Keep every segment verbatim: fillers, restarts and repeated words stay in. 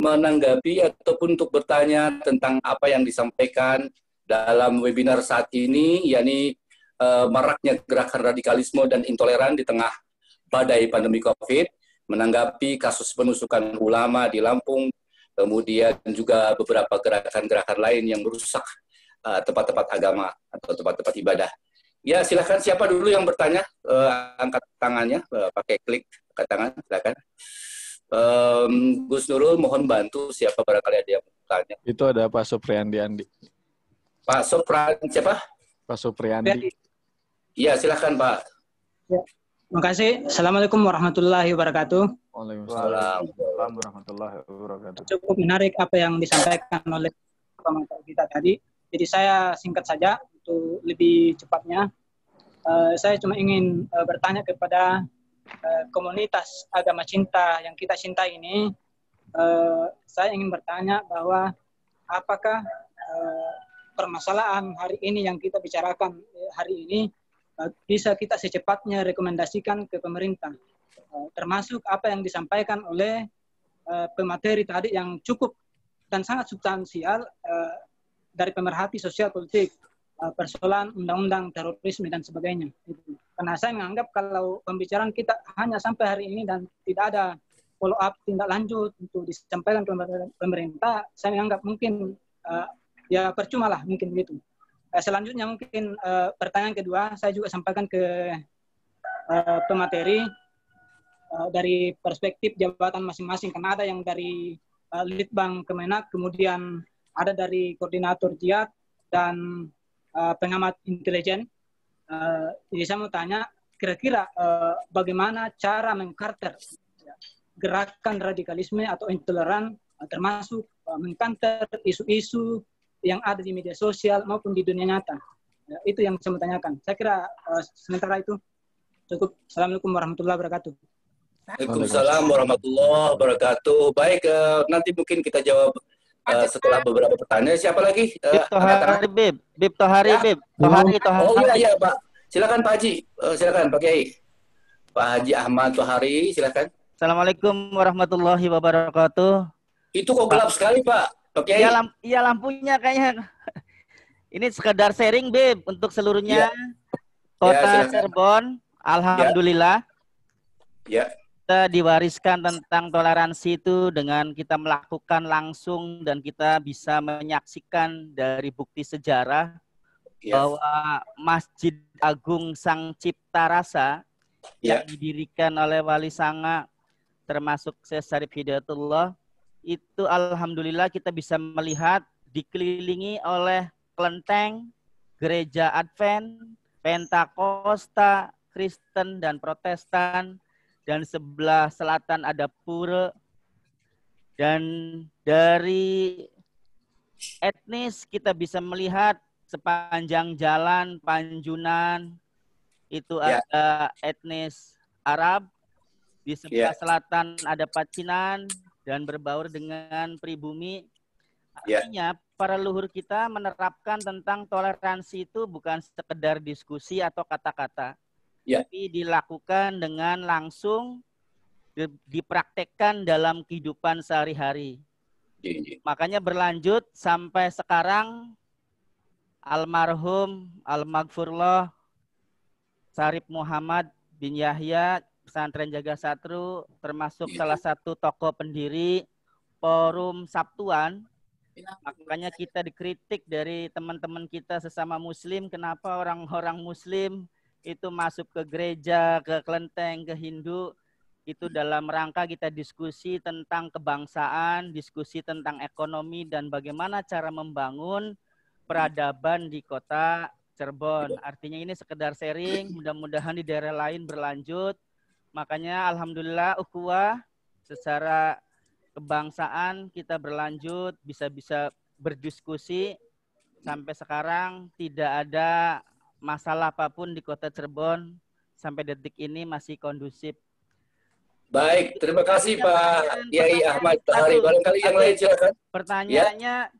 menanggapi ataupun untuk bertanya tentang apa yang disampaikan dalam webinar saat ini, yakni uh, maraknya gerakan radikalisme dan intoleran di tengah badai pandemi COVID, menanggapi kasus penusukan ulama di Lampung, kemudian juga beberapa gerakan-gerakan lain yang merusak tempat-tempat uh, agama atau tempat-tempat ibadah. Ya, silakan siapa dulu yang bertanya, uh, angkat tangannya, uh, pakai klik angkat tangan, silakan. Um, Gus Nurul, mohon bantu siapa barangkali ada yang bertanya. Itu ada Pak Supriyandi Andi. Pak Sopran, siapa? Pak Supriyandi. Iya, silakan Pak. Ya. Terima kasih. Assalamualaikum warahmatullahi wabarakatuh. Waalaikumsalam warahmatullahi wabarakatuh. Cukup menarik apa yang disampaikan oleh pemateri kita tadi. Jadi saya singkat saja untuk lebih cepatnya. Uh, saya cuma ingin uh, bertanya kepada uh, komunitas agama cinta yang kita cintai ini. Uh, saya ingin bertanya bahwa apakah uh, permasalahan hari ini yang kita bicarakan uh, hari ini uh, bisa kita secepatnya rekomendasikan ke pemerintah, uh, termasuk apa yang disampaikan oleh uh, pemateri tadi yang cukup dan sangat substansial uh, dari pemerhati sosial politik, uh, persoalan undang-undang terorisme dan sebagainya. Gitu. Karena saya menganggap kalau pembicaraan kita hanya sampai hari ini dan tidak ada follow up tindak lanjut untuk disampaikan ke pemerintah, saya menganggap mungkin uh, ya percuma lah mungkin begitu. Uh, selanjutnya mungkin uh, pertanyaan kedua saya juga sampaikan ke uh, pemateri uh, dari perspektif jabatan masing-masing, karena ada yang dari uh, Litbang Kemenak, kemudian ada dari koordinator jihad dan uh, pengamat intelijen. Uh, jadi saya mau tanya, kira-kira uh, bagaimana cara mengkarter ya, gerakan radikalisme atau intoleran, uh, termasuk uh, mengkanter isu-isu yang ada di media sosial maupun di dunia nyata. Ya, itu yang saya mau tanyakan. Saya kira uh, sementara itu cukup. Assalamualaikum warahmatullahi wabarakatuh. Waalaikumsalam warahmatullahi wabarakatuh. Baik, uh, nanti mungkin kita jawab Uh, setelah beberapa pertanyaan. Siapa lagi? Uh, Bib Tohari, Bib. Bib Tohari, ya? Bib. Tohari, Tohari. Oh iya, iya Pak. Silakan Pak Haji. Uh, silakan Pak Kiai. Pak Haji Ahmad Tohari, silakan. Assalamualaikum warahmatullahi wabarakatuh. Itu kok gelap sekali Pak. Pak Kiai. Iya, lamp ya, lampunya kayaknya. Ini sekedar sharing, Bib, untuk seluruhnya. Ya. Kota ya, Cirebon, alhamdulillah. Ya. Kita diwariskan tentang toleransi itu dengan kita melakukan langsung dan kita bisa menyaksikan dari bukti sejarah yes. bahwa Masjid Agung Sang Cipta Rasa yeah. yang didirikan oleh Wali Sanga termasuk Syekh Syarif Hidayatullah itu alhamdulillah kita bisa melihat dikelilingi oleh kelenteng, gereja Advent, Pentakosta, Kristen dan Protestan. Dan sebelah selatan ada pura, dan dari etnis kita bisa melihat sepanjang jalan Panjunan itu yeah. ada etnis Arab, di sebelah yeah. selatan ada Pacinan dan berbaur dengan pribumi. Artinya yeah. para leluhur kita menerapkan tentang toleransi itu bukan sekedar diskusi atau kata-kata. Ya. Tapi dilakukan dengan langsung dipraktekkan dalam kehidupan sehari-hari. Ya, ya. Makanya berlanjut sampai sekarang almarhum almaghfurullah Syarif Muhammad bin Yahya Pesantren Jaga Satru termasuk ya. salah satu tokoh pendiri Forum Sabtuan. Ya. Makanya kita dikritik dari teman-teman kita sesama muslim, kenapa orang-orang muslim itu masuk ke gereja, ke kelenteng, ke Hindu, itu dalam rangka kita diskusi tentang kebangsaan, diskusi tentang ekonomi, dan bagaimana cara membangun peradaban di kota Cirebon. Artinya ini sekedar sharing, mudah-mudahan di daerah lain berlanjut. Makanya alhamdulillah ukhuwah secara kebangsaan kita berlanjut, bisa-bisa berdiskusi. Sampai sekarang tidak ada masalah apapun di kota Cirebon, sampai detik ini masih kondusif. Baik, terima kasih Pak Kiai Ahmad Tohari. Barangkali yang lain silakan. Pertanyaannya ya.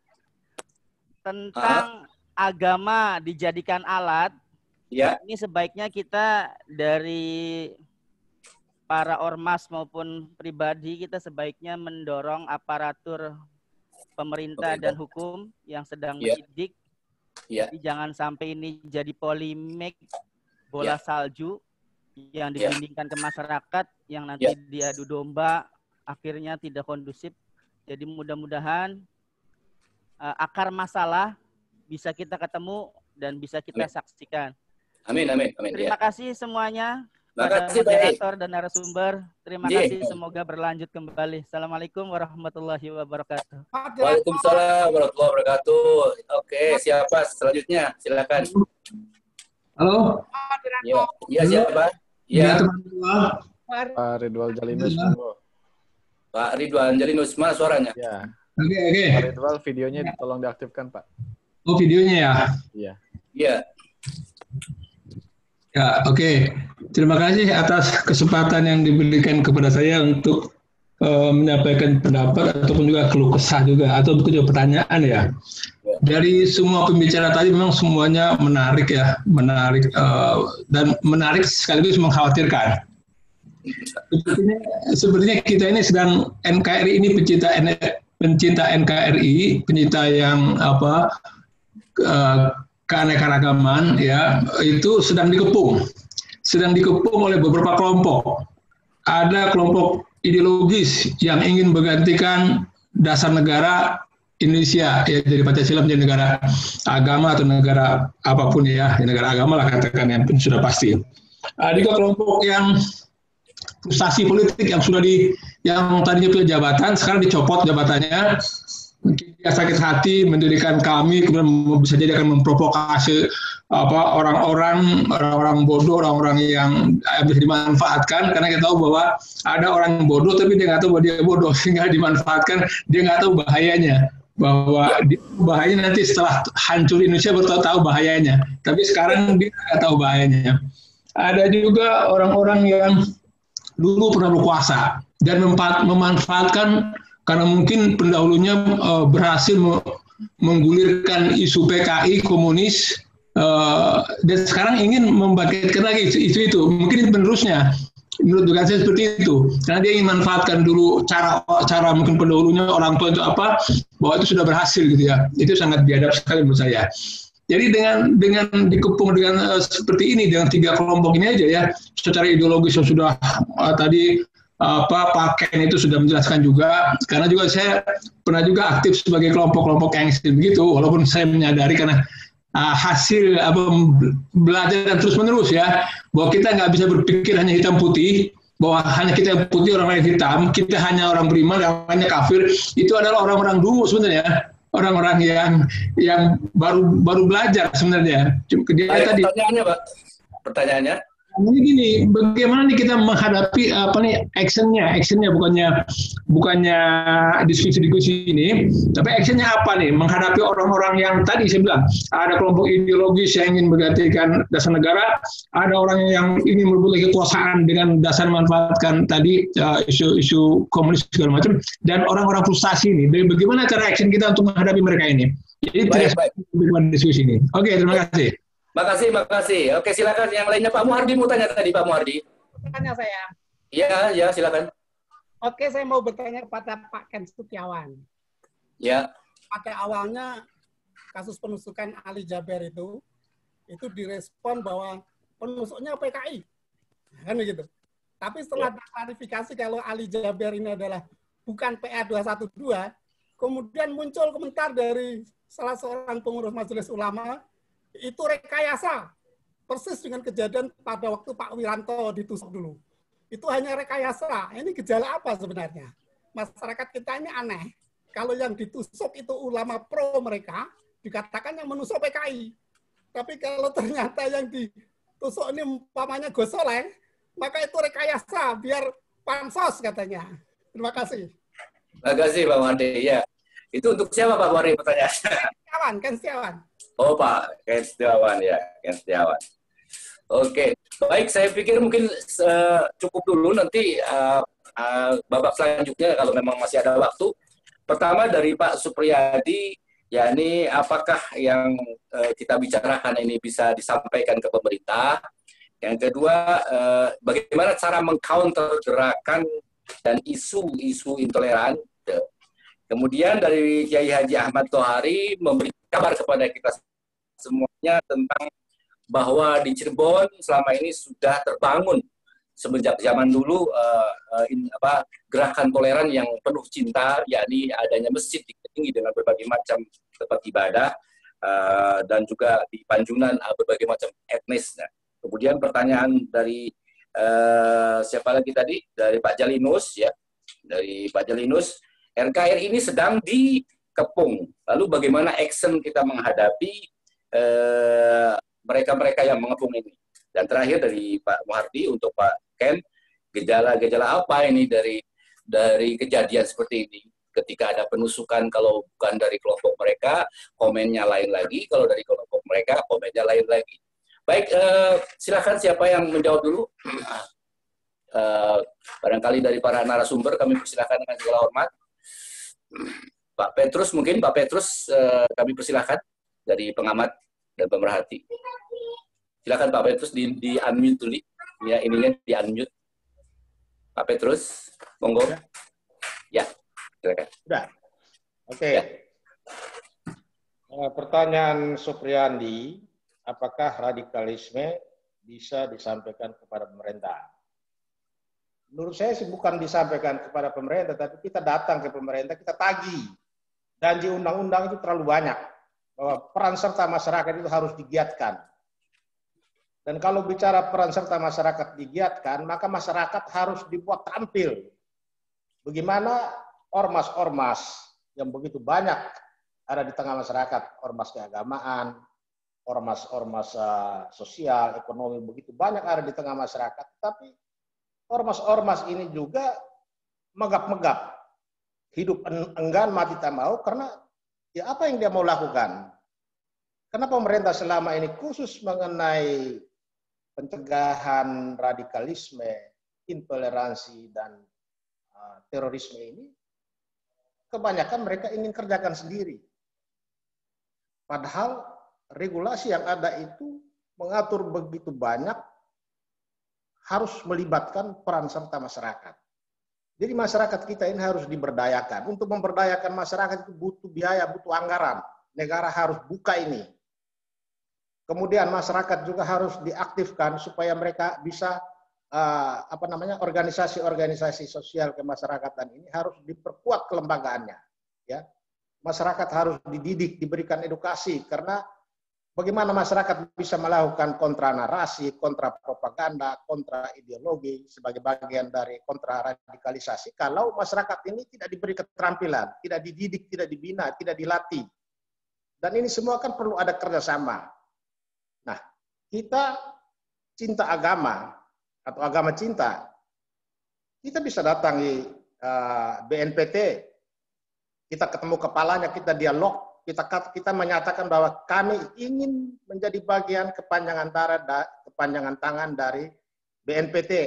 tentang ah. agama dijadikan alat. Ya. Ini sebaiknya kita dari para ormas maupun pribadi kita sebaiknya mendorong aparatur pemerintah dan hukum yang sedang Ya. menyidik. Ya. Jadi jangan sampai ini jadi polemik bola Ya. salju yang Ya. dibandingkan ke masyarakat yang nanti Ya. diadu domba akhirnya tidak kondusif. Jadi mudah-mudahan uh, akar masalah bisa kita ketemu dan bisa kita Amin. saksikan. Amin, amin, amin. Terima Ya. kasih semuanya. Terima Pada kasih, Pak Yai. moderator dan narasumber. Terima Iya. kasih. Semoga berlanjut kembali. Assalamualaikum warahmatullahi wabarakatuh. Waalaikumsalam warahmatullahi wabarakatuh. Oke, siapa selanjutnya? Silakan. Halo. Ya, ya siapa? Ya, Ya, teman-teman. Pak Ridwal Jalinus, monggo. Pak Ridwan Jalinus, mana suaranya? Ya, Oke, oke. Pak Ridwal videonya tolong diaktifkan, Pak. Oh, videonya ya. Iya. Ya, Ya, oke. Terima kasih atas kesempatan yang diberikan kepada saya untuk eh, menyampaikan pendapat ataupun juga keluh kesah juga atau juga pertanyaan ya. Dari semua pembicara tadi memang semuanya menarik ya, menarik eh, dan menarik sekaligus mengkhawatirkan. Sepertinya, sepertinya kita ini sedang N K R I ini pencinta pencinta N K R I, pencinta yang apa eh, keanekaragaman ya, itu sedang dikepung, sedang dikepung oleh beberapa kelompok. Ada kelompok ideologis yang ingin menggantikan dasar negara Indonesia ya, dari Pancasila menjadi negara agama atau negara apapun ya, negara agama lah katakan, yang sudah pasti. Ada juga kelompok yang frustasi politik yang sudah di yang tadinya punya jabatan sekarang dicopot jabatannya. Mungkin dia sakit hati mendirikan kami, kemudian bisa jadi akan memprovokasi apa orang-orang orang-orang bodoh, orang-orang yang bisa dimanfaatkan, karena kita tahu bahwa ada orang yang bodoh tapi dia nggak tahu bahwa dia bodoh, sehingga dimanfaatkan, dia nggak tahu bahayanya, bahwa bahayanya nanti setelah hancur Indonesia baru tahu bahayanya, tapi sekarang dia nggak tahu bahayanya. Ada juga orang-orang yang dulu pernah berkuasa dan memanfaatkan karena mungkin pendahulunya uh, berhasil me- menggulirkan isu P K I komunis uh, dan sekarang ingin membangkitkan lagi isu, isu itu. Mungkin penerusnya, menurut dugaan saya seperti itu, karena dia ingin manfaatkan dulu cara cara mungkin pendahulunya orang tua itu apa, bahwa itu sudah berhasil gitu ya. Itu sangat biadab sekali menurut saya. Jadi dengan dengan dikepung dengan uh, seperti ini, dengan tiga kelompok ini aja ya, secara ideologis yang sudah uh, tadi apa Pak Ken itu sudah menjelaskan juga, karena juga saya pernah juga aktif sebagai kelompok-kelompok yang begitu, walaupun saya menyadari karena uh, hasil apa belajar dan terus menerus ya, bahwa kita nggak bisa berpikir hanya hitam putih, bahwa hanya kita yang putih, orang lain hitam, kita hanya orang beriman, yang lainnya kafir. Itu adalah orang-orang dulu sebenarnya, orang-orang yang yang baru baru belajar sebenarnya. Dia Ayo, tadi pertanyaannya, Pak. Pertanyaannya. Ini gini, bagaimana nih kita menghadapi apa nih actionnya, actionnya bukannya bukannya diskusi-diskusi ini, tapi actionnya apa nih menghadapi orang-orang yang tadi saya bilang ada kelompok ideologis yang ingin menggantikan dasar negara, ada orang yang ingin merebut kekuasaan dengan dasar memanfaatkan tadi uh, isu-isu komunis segala macam, dan orang-orang frustasi ini. Bagaimana cara action kita untuk menghadapi mereka ini? Jadi Baik, tidak baik. diskusi ini. Oke, terima kasih. Makasih, makasih. Oke, silakan yang lainnya. Pak Muhardi mau tanya tadi, Pak Muhardi. Tanya saya. Ya, ya, silakan. Oke, saya mau bertanya kepada Pak Ken Setiawan. Ya, Pada awalnya kasus penusukan Ali Jaber itu, itu direspon bahwa penusuknya P K I. Kan begitu. Tapi setelah klarifikasi kalau Ali Jaber ini adalah bukan P A dua satu dua, kemudian muncul komentar dari salah seorang pengurus Majelis Ulama, itu rekayasa. Persis dengan kejadian pada waktu Pak Wiranto ditusuk dulu. Itu hanya rekayasa. Ini gejala apa sebenarnya? Masyarakat kita ini aneh. Kalau yang ditusuk itu ulama pro mereka, dikatakan yang menusuk P K I. Tapi kalau ternyata yang ditusuk ini umpamanya Gus Soleh, maka itu rekayasa, biar pansos katanya. Terima kasih. terima kasih Pak Muhardi. Ya, itu untuk siapa Pak Muhardi pertanyaannya? Setiawan, Ken Setiawan. Oh Pak, Ken Setiawan ya, Ken Setiawan. Oke, baik. Saya pikir mungkin uh, cukup dulu, nanti uh, uh, babak selanjutnya kalau memang masih ada waktu. Pertama dari Pak Supriyadi, yakni apakah yang uh, kita bicarakan ini bisa disampaikan ke pemerintah? Yang kedua, eh, bagaimana cara mengcounter gerakan dan isu-isu intoleran. Kemudian dari Kiai Haji Ahmad Thohari memberi kabar kepada kita semuanya tentang bahwa di Cirebon selama ini sudah terbangun semenjak zaman dulu uh, uh, in, apa, gerakan toleran yang penuh cinta, yakni adanya masjid di Tinggi dengan berbagai macam tempat ibadah, uh, dan juga di Panjunan uh, berbagai macam etnis. Nah, kemudian pertanyaan dari uh, siapa lagi tadi? Dari Pak Jalinus, ya, dari Pak Jalinus, R K R ini sedang dikepung. Lalu bagaimana action kita menghadapi uh, mereka-mereka yang mengepung ini? Dan terakhir dari Pak Muhardi untuk Pak Ken, gejala-gejala apa ini dari dari kejadian seperti ini? Ketika ada penusukan, kalau bukan dari kelompok mereka, komennya lain lagi. Kalau dari kelompok mereka, komennya lain lagi. Baik, eh, silakan siapa yang menjawab dulu? eh, barangkali dari para narasumber kami persilakan dengan segala hormat. Pak Petrus mungkin, Pak Petrus eh, kami persilakan dari pengamat dan pemerhati. Silakan Pak Petrus di, di unmute dulu. Ya, ininya di unmute. Pak Petrus, monggo. Ya, silakan. Sudah. Oke. Okay. Ya. Pertanyaan Supriyandi, apakah radikalisme bisa disampaikan kepada pemerintah? Menurut saya sih bukan disampaikan kepada pemerintah, tapi kita datang ke pemerintah, kita tagih. Janji undang-undang itu terlalu banyak. Bahwa peran serta masyarakat itu harus digiatkan. Dan kalau bicara peran serta masyarakat digiatkan, maka masyarakat harus dibuat terampil. Bagaimana ormas-ormas yang begitu banyak ada di tengah masyarakat, ormas keagamaan, ormas-ormas uh, sosial, ekonomi, begitu banyak ada di tengah masyarakat. Tapi ormas-ormas ini juga megap-megap, hidup enggan, mati tak mau, karena ya apa yang dia mau lakukan? Karena pemerintah selama ini khusus mengenai pencegahan radikalisme, intoleransi, dan uh, terorisme ini, kebanyakan mereka ingin kerjakan sendiri. Padahal regulasi yang ada itu mengatur begitu banyak, harus melibatkan peran serta masyarakat. Jadi masyarakat kita ini harus diberdayakan. Untuk memberdayakan masyarakat itu butuh biaya, butuh anggaran. Negara harus buka ini. Kemudian masyarakat juga harus diaktifkan supaya mereka bisa uh, apa namanya organisasi-organisasi sosial kemasyarakatan ini harus diperkuat kelembagaannya. Ya, masyarakat harus dididik, diberikan edukasi, karena bagaimana masyarakat bisa melakukan kontra narasi, kontra propaganda, kontra ideologi sebagai bagian dari kontra radikalisasi kalau masyarakat ini tidak diberi keterampilan, tidak dididik, tidak dibina, tidak dilatih. Dan ini semua kan perlu ada kerjasama. Nah, kita cinta agama atau agama cinta, kita bisa datangi uh, B N P T, kita ketemu kepalanya, kita dialog, kita kita menyatakan bahwa kami ingin menjadi bagian kepanjangan tangan, kepanjangan tangan dari B N P T.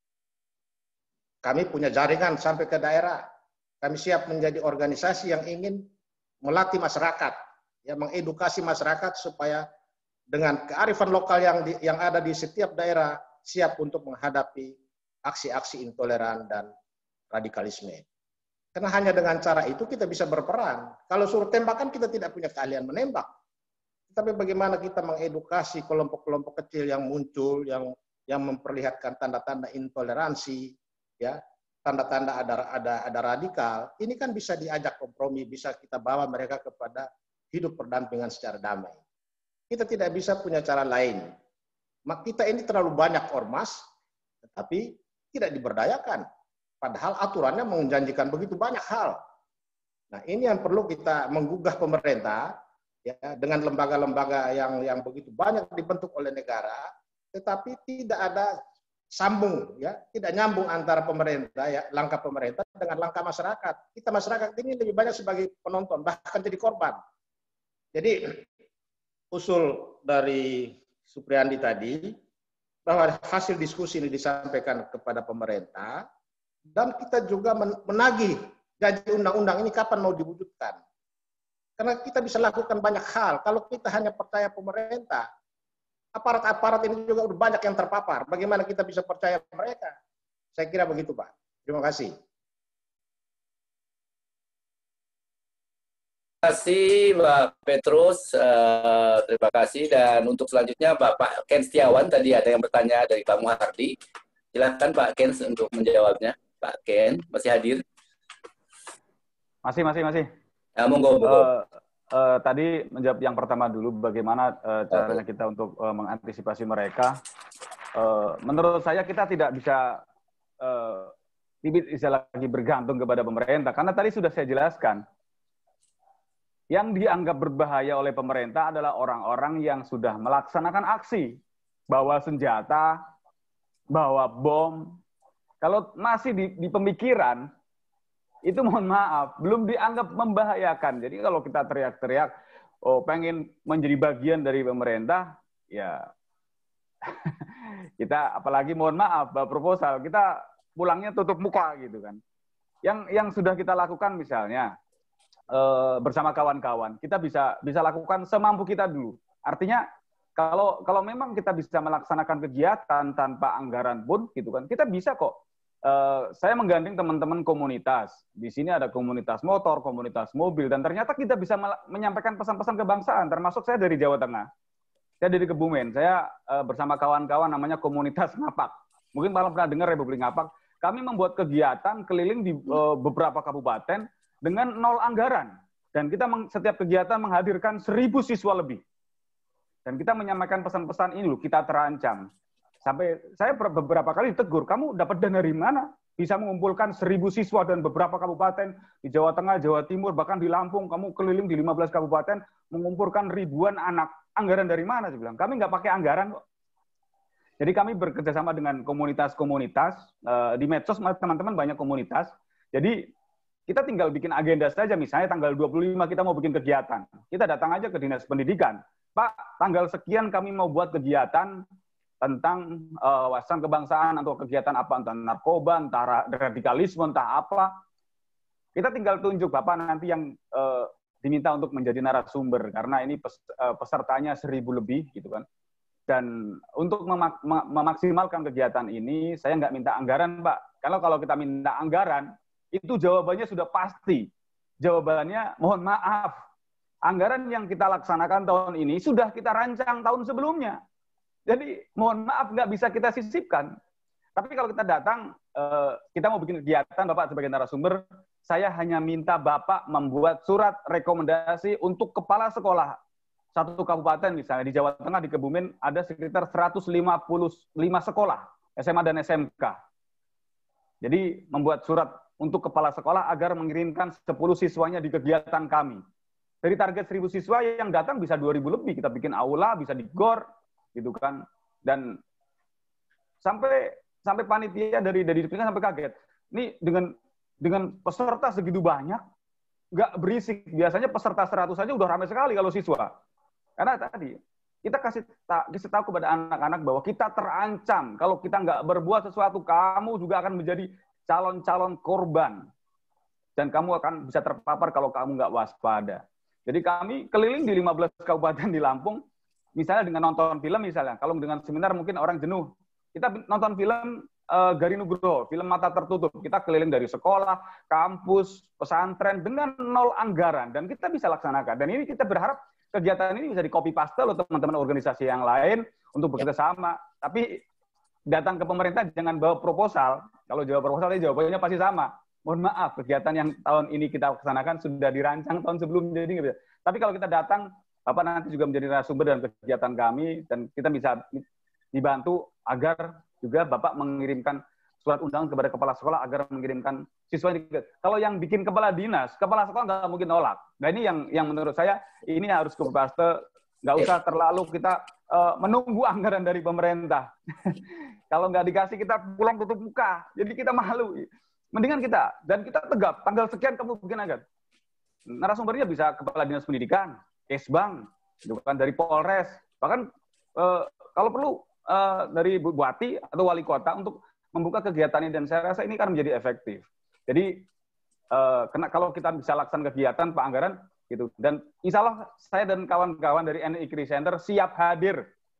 Kami punya jaringan sampai ke daerah. Kami siap menjadi organisasi yang ingin melatih masyarakat, ya, mengedukasi masyarakat supaya dengan kearifan lokal yang di, yang ada di setiap daerah siap untuk menghadapi aksi-aksi intoleran dan radikalisme. Karena hanya dengan cara itu kita bisa berperan. Kalau suruh tembakan kita tidak punya keahlian menembak. Tapi bagaimana kita mengedukasi kelompok-kelompok kecil yang muncul, yang yang memperlihatkan tanda-tanda intoleransi, ya, tanda-tanda ada ada ada radikal. Ini kan bisa diajak kompromi, bisa kita bawa mereka kepada hidup berdampingan secara damai. Kita tidak bisa punya cara lain. Kita ini terlalu banyak ormas, tetapi tidak diberdayakan. Padahal aturannya menjanjikan begitu banyak hal. Nah, ini yang perlu kita menggugah pemerintah, ya, dengan lembaga-lembaga yang yang begitu banyak dibentuk oleh negara, tetapi tidak ada sambung, ya, tidak nyambung antara pemerintah, ya, langkah pemerintah dengan langkah masyarakat. Kita masyarakat ini lebih banyak sebagai penonton, bahkan jadi korban. Jadi usul dari Supriyandi tadi bahwa hasil diskusi ini disampaikan kepada pemerintah. Dan kita juga menagih gaji undang-undang ini kapan mau diwujudkan. Karena kita bisa lakukan banyak hal. Kalau kita hanya percaya pemerintah, aparat-aparat ini juga udah banyak yang terpapar. Bagaimana kita bisa percaya mereka? Saya kira begitu, Pak. Terima kasih. Terima kasih, Mbak Petrus. Uh, terima kasih. Dan untuk selanjutnya, Bapak Ken Setiawan. Tadi ada yang bertanya dari Pak Muhardi. Silakan Pak Ken untuk menjawabnya. Pak Ken, masih hadir? Masih, masih, masih. Ya, monggo, monggo. Uh, uh, tadi menjawab yang pertama dulu, bagaimana uh, caranya kita untuk uh, mengantisipasi mereka. Uh, menurut saya kita tidak bisa uh, bisa lagi bergantung kepada pemerintah. Karena tadi sudah saya jelaskan. Yang dianggap berbahaya oleh pemerintah adalah orang-orang yang sudah melaksanakan aksi. Bawa senjata, bawa bom. Kalau masih di, di pemikiran, itu mohon maaf, belum dianggap membahayakan. Jadi kalau kita teriak-teriak, oh pengen menjadi bagian dari pemerintah, ya kita apalagi mohon maaf, proposal, kita pulangnya tutup muka gitu kan. Yang yang sudah kita lakukan misalnya, bersama kawan-kawan, kita bisa bisa lakukan semampu kita dulu. Artinya kalau kalau memang kita bisa melaksanakan kegiatan tanpa anggaran pun, gitu kan, kita bisa kok. Uh, saya menggandeng teman-teman komunitas. Di sini ada komunitas motor, komunitas mobil, dan ternyata kita bisa menyampaikan pesan-pesan kebangsaan. Termasuk saya dari Jawa Tengah, saya dari Kebumen. Saya uh, bersama kawan-kawan namanya komunitas Ngapak. Mungkin malam pernah dengar Republik Ngapak. Kami membuat kegiatan keliling di uh, beberapa kabupaten dengan nol anggaran. Dan kita setiap kegiatan menghadirkan seribu siswa lebih. Dan kita menyampaikan pesan-pesan ini loh, kita terancam. Sampai saya beberapa kali ditegur, kamu dapat dana dari mana? Bisa mengumpulkan seribu siswa dan beberapa kabupaten di Jawa Tengah, Jawa Timur, bahkan di Lampung, kamu keliling di lima belas kabupaten, mengumpulkan ribuan anak. Anggaran dari mana? Saya bilang, kami nggak pakai anggaran kok. Jadi kami bekerjasama dengan komunitas-komunitas, di medsos teman-teman banyak komunitas. Jadi kita tinggal bikin agenda saja, misalnya tanggal dua puluh lima kita mau bikin kegiatan. Kita datang aja ke Dinas Pendidikan. Pak, tanggal sekian kami mau buat kegiatan tentang uh, wawasan kebangsaan atau kegiatan apa, entah narkoba, entah radikalisme, entah apa. Kita tinggal tunjuk Bapak nanti yang uh, diminta untuk menjadi narasumber, karena ini pes, uh, pesertanya seribu lebih, gitu kan. Dan untuk memak memaksimalkan kegiatan ini, saya nggak minta anggaran, Pak. Kalau kalau kita minta anggaran, itu jawabannya sudah pasti. Jawabannya, mohon maaf, anggaran yang kita laksanakan tahun ini sudah kita rancang tahun sebelumnya. Jadi, mohon maaf, nggak bisa kita sisipkan. Tapi kalau kita datang, kita mau bikin kegiatan, Bapak sebagai narasumber, saya hanya minta Bapak membuat surat rekomendasi untuk kepala sekolah. Satu kabupaten misalnya, di Jawa Tengah, di Kebumen, ada sekitar seratus lima puluh lima sekolah, S M A dan S M K. Jadi, membuat surat untuk kepala sekolah agar mengirimkan sepuluh siswanya di kegiatan kami. Dari target seribu siswa yang datang bisa dua ribu lebih. Kita bikin aula, bisa di gor, gitu kan. Dan sampai sampai panitia dari dari dipilih sampai kaget. Ini dengan dengan peserta segitu banyak, nggak berisik. Biasanya peserta seratus saja udah ramai sekali kalau siswa. Karena tadi kita kasih, kasih tahu kepada anak-anak bahwa kita terancam. Kalau kita nggak berbuat sesuatu, kamu juga akan menjadi calon-calon korban. Dan kamu akan bisa terpapar kalau kamu nggak waspada. Jadi kami keliling di lima belas kabupaten di Lampung, misalnya dengan nonton film misalnya. Kalau dengan seminar mungkin orang jenuh. Kita nonton film uh, Gari Nugroho, film Mata Tertutup. Kita keliling dari sekolah, kampus, pesantren, dengan nol anggaran. Dan kita bisa laksanakan. Dan ini kita berharap kegiatan ini bisa di-copy-paste oleh teman-teman organisasi yang lain untuk bekerja sama. Tapi datang ke pemerintah jangan bawa proposal. Kalau jawab proposal, jawabannya pasti sama. Mohon maaf, kegiatan yang tahun ini kita laksanakan sudah dirancang tahun sebelumnya. Jadi nggak bisa. Tapi kalau kita datang, Bapak nanti juga menjadi narasumber dalam kegiatan kami, dan kita bisa dibantu agar juga Bapak mengirimkan surat undangan kepada kepala sekolah agar mengirimkan siswa ini. Kalau yang bikin kepala dinas, kepala sekolah nggak mungkin nolak. Nah ini yang yang menurut saya ini harus kepaste, nggak usah terlalu kita uh, menunggu anggaran dari pemerintah. Kalau nggak dikasih kita pulang tutup muka, jadi kita malu. Mendingan kita, dan kita tegap, tanggal sekian kamu bikin anggaran. Narasumbernya bisa kepala dinas pendidikan, Kesbang, bukan dari Polres, bahkan uh, kalau perlu uh, dari Bupati atau Wali Kota untuk membuka kegiatan ini, dan saya rasa ini kan menjadi efektif. Jadi uh, kena, kalau kita bisa laksanakan kegiatan Pak Anggaran gitu, dan insya Allah saya dan kawan-kawan dari N I K R I Center siap hadir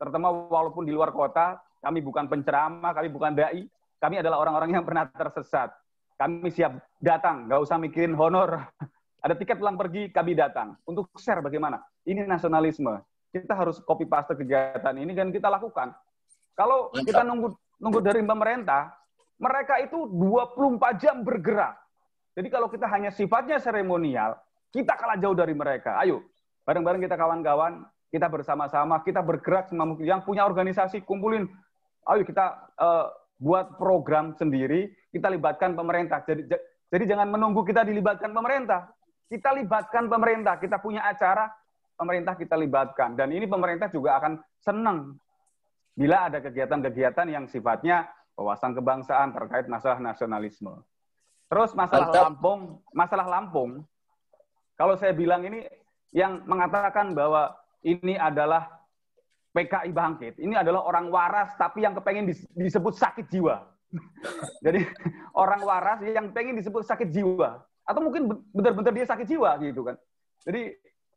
terutama walaupun di luar kota, kami bukan penceramah, kami bukan dai, kami adalah orang-orang yang pernah tersesat. Kami siap datang, nggak usah mikirin honor. Ada tiket pulang pergi, kami datang. Untuk share bagaimana? Ini nasionalisme. Kita harus copy paste kegiatan ini dan kita lakukan. Kalau kita nunggu nunggu dari pemerintah, mereka itu dua puluh empat jam bergerak. Jadi kalau kita hanya sifatnya seremonial, kita kalah jauh dari mereka. Ayo, bareng-bareng kita kawan-kawan, kita bersama-sama, kita bergerak semua mungkin. Yang punya organisasi, kumpulin. Ayo kita uh, buat program sendiri, kita libatkan pemerintah. Jadi, jadi jangan menunggu kita dilibatkan pemerintah. Kita libatkan pemerintah. Kita punya acara, pemerintah kita libatkan. Dan ini pemerintah juga akan senang bila ada kegiatan-kegiatan yang sifatnya wawasan kebangsaan terkait masalah nasionalisme. Terus masalah Mantap. Lampung, masalah Lampung, kalau saya bilang ini yang mengatakan bahwa ini adalah P K I bangkit, ini adalah orang waras tapi yang kepengen disebut sakit jiwa. Jadi orang waras yang pengen disebut sakit jiwa. Atau mungkin benar-benar dia sakit jiwa gitu kan. Jadi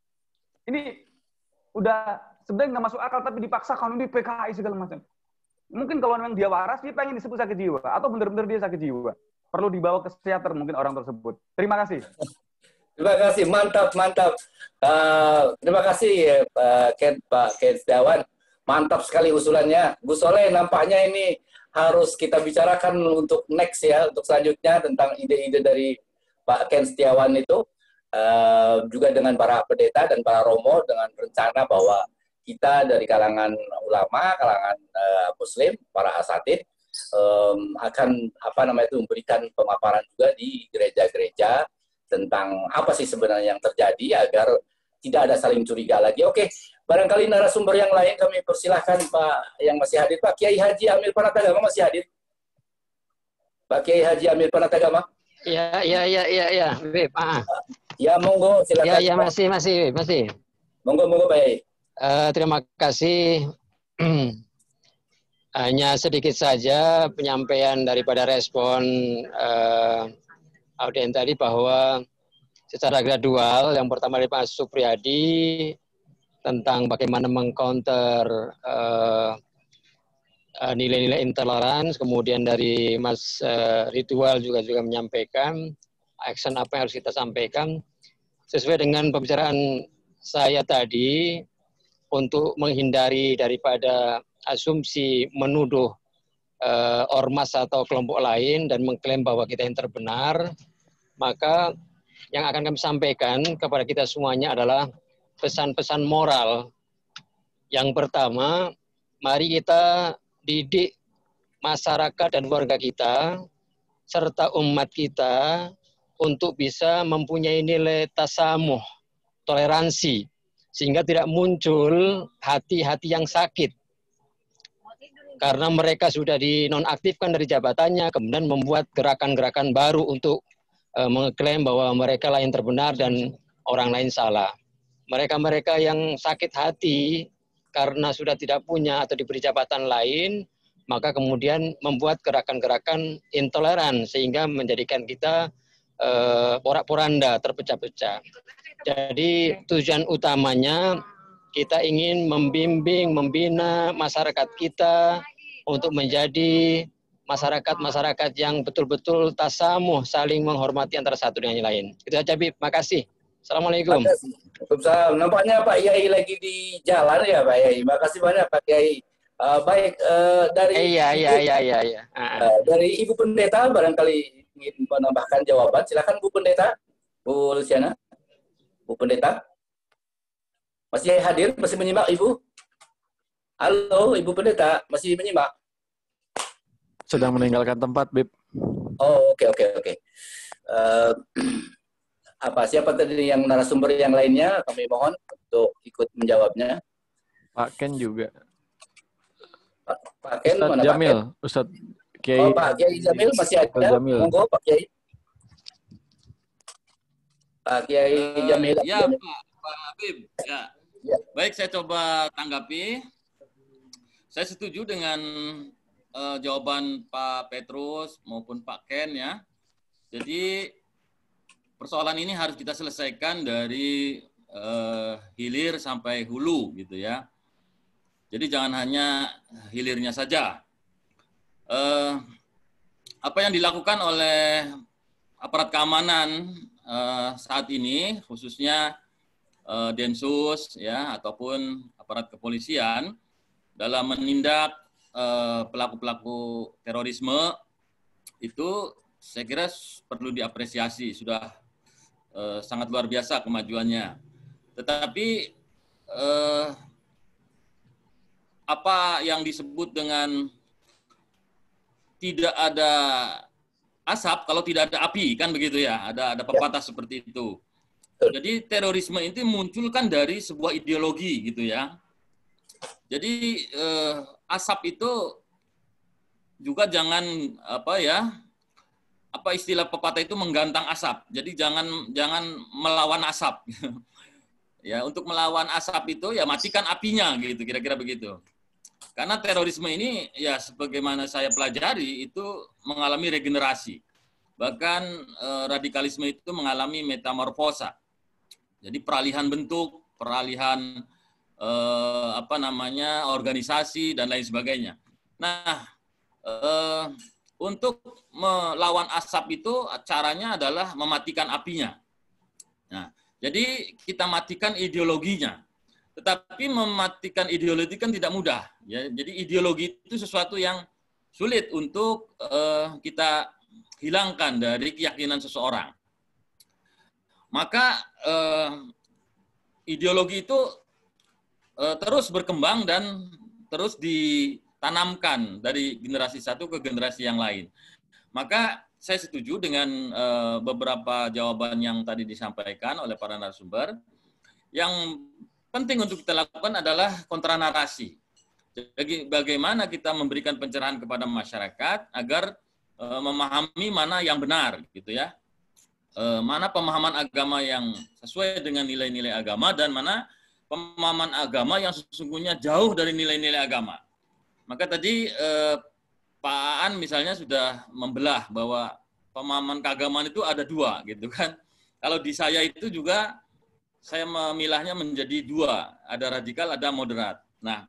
ini udah sebenarnya nggak masuk akal tapi dipaksakan ini P K I segala macam. Mungkin kalau memang dia waras, dia pengen disebut sakit jiwa. Atau benar-benar dia sakit jiwa. Perlu dibawa ke psikiater mungkin orang tersebut. Terima kasih. Terima kasih, mantap, mantap. Uh, terima kasih uh, Ken, Pak Ken Setiawan. Mantap sekali usulannya. Bu Soleh, nampaknya ini harus kita bicarakan untuk next ya, untuk selanjutnya tentang ide-ide dari Pak Ken Setiawan itu. Uh, juga dengan para pendeta dan para romo dengan rencana bahwa kita dari kalangan ulama, kalangan uh, muslim, para asatid, um, akan apa namanya itu memberikan pemaparan juga di gereja-gereja tentang apa sih sebenarnya yang terjadi agar tidak ada saling curiga lagi. Oke, barangkali narasumber yang lain kami persilahkan Pak yang masih hadir. Pak Kiai Haji Amir Panatagama masih hadir? Pak Kiai Haji Amir Panatagama? Ya, ya, ya, ya, ya, Beb. Ah. Ya, monggo silakan. Ya, ya, masih, masih, masih. Monggo, monggo, baik. Uh, terima kasih. Hanya sedikit saja penyampaian daripada respon uh, audien tadi bahwa secara gradual, yang pertama dari Pak Supriyadi tentang bagaimana mengcounter uh, uh, nilai-nilai intoleransi, kemudian dari Mas uh, Ridwal juga juga menyampaikan action apa yang harus kita sampaikan sesuai dengan pembicaraan saya tadi untuk menghindari daripada asumsi menuduh uh, ormas atau kelompok lain dan mengklaim bahwa kita yang terbenar, maka yang akan kami sampaikan kepada kita semuanya adalah pesan-pesan moral. Yang pertama, mari kita didik masyarakat dan warga kita serta umat kita untuk bisa mempunyai nilai tasamuh, toleransi, sehingga tidak muncul hati-hati yang sakit. Karena mereka sudah dinonaktifkan dari jabatannya, kemudian membuat gerakan-gerakan baru untuk e, mengklaim bahwa mereka lah yang terbenar dan orang lain salah. Mereka-mereka yang sakit hati karena sudah tidak punya atau diberi jabatan lain, maka kemudian membuat gerakan-gerakan intoleran sehingga menjadikan kita e, porak-poranda, terpecah-pecah. Jadi tujuan utamanya kita ingin membimbing, membina masyarakat kita untuk menjadi masyarakat-masyarakat yang betul-betul tasamuh, saling menghormati antara satu dengan yang lain. Itu saja, Bib. Makasih. Assalamualaikum. Waalaikumsalam. Nampaknya Pak Yai lagi di jalan ya, Pak Yai. Makasih banyak Pak Yai. Uh, baik, uh, dari iya, iya, iya, iya, iya. Uh, dari Ibu Pendeta barangkali ingin menambahkan jawaban. Silakan Bu Pendeta, Bu Luciana. Bu Pendeta. Masih hadir, masih menyimak Ibu? Halo, Ibu Pendeta, masih menyimak? Sedang meninggalkan tempat, Bib. Oh, oke, oke, oke. Uh, apa, siapa tadi yang narasumber yang lainnya? Kami mohon untuk ikut menjawabnya. Pak Ken juga. Pak, Pak Ken, Ustadz mana Jamil, Pak Ken? Ustadz Kiai. Oh, Pak Kiai Jamil masih ada? Jamil. Monggo, Pak Kiai. Pak Kiai uh, Jamil. Ya, Jamil. Pak, Pak Habib. Ya. Ya. Baik, saya coba tanggapi. Saya setuju dengan uh, jawaban Pak Petrus maupun Pak Ken ya. Jadi persoalan ini harus kita selesaikan dari uh, hilir sampai hulu gitu ya. Jadi jangan hanya hilirnya saja. Eh, apa yang dilakukan oleh aparat keamanan eh, saat ini, khususnya eh, Densus ya ataupun aparat kepolisian dalam menindak pelaku-pelaku eh, terorisme itu saya kira perlu diapresiasi, sudah eh, sangat luar biasa kemajuannya. Tetapi eh, apa yang disebut dengan tidak ada asap kalau tidak ada api, kan begitu ya? Ada ada pepatah ya. Seperti itu. Jadi terorisme itu muncul kan dari sebuah ideologi gitu ya. Jadi eh, asap itu juga jangan apa ya? Apa istilah pepatah itu menggantang asap. Jadi jangan jangan melawan asap. Ya, untuk melawan asap itu ya matikan apinya gitu, kira-kira begitu. Karena terorisme ini ya sebagaimana saya pelajari itu mengalami regenerasi. Bahkan eh, radikalisme itu mengalami metamorfosa. Jadi peralihan bentuk, peralihan eh, apa namanya organisasi dan lain sebagainya. Nah, eh, untuk melawan asap itu caranya adalah mematikan apinya. Nah, jadi kita matikan ideologinya. Tetapi mematikan ideologi kan tidak mudah. Ya, jadi ideologi itu sesuatu yang sulit untuk uh, kita hilangkan dari keyakinan seseorang. Maka uh, ideologi itu uh, terus berkembang dan terus ditanamkan dari generasi satu ke generasi yang lain. Maka saya setuju dengan uh, beberapa jawaban yang tadi disampaikan oleh para narasumber. Yang penting untuk kita lakukan adalah kontranarasi. Jadi bagaimana kita memberikan pencerahan kepada masyarakat agar e, memahami mana yang benar, gitu ya. E, mana pemahaman agama yang sesuai dengan nilai-nilai agama dan mana pemahaman agama yang sesungguhnya jauh dari nilai-nilai agama. Maka tadi e, Pak Aan misalnya sudah membelah bahwa pemahaman keagamaan itu ada dua, gitu kan. Kalau di saya itu juga saya memilahnya menjadi dua, ada radikal, ada moderat. Nah,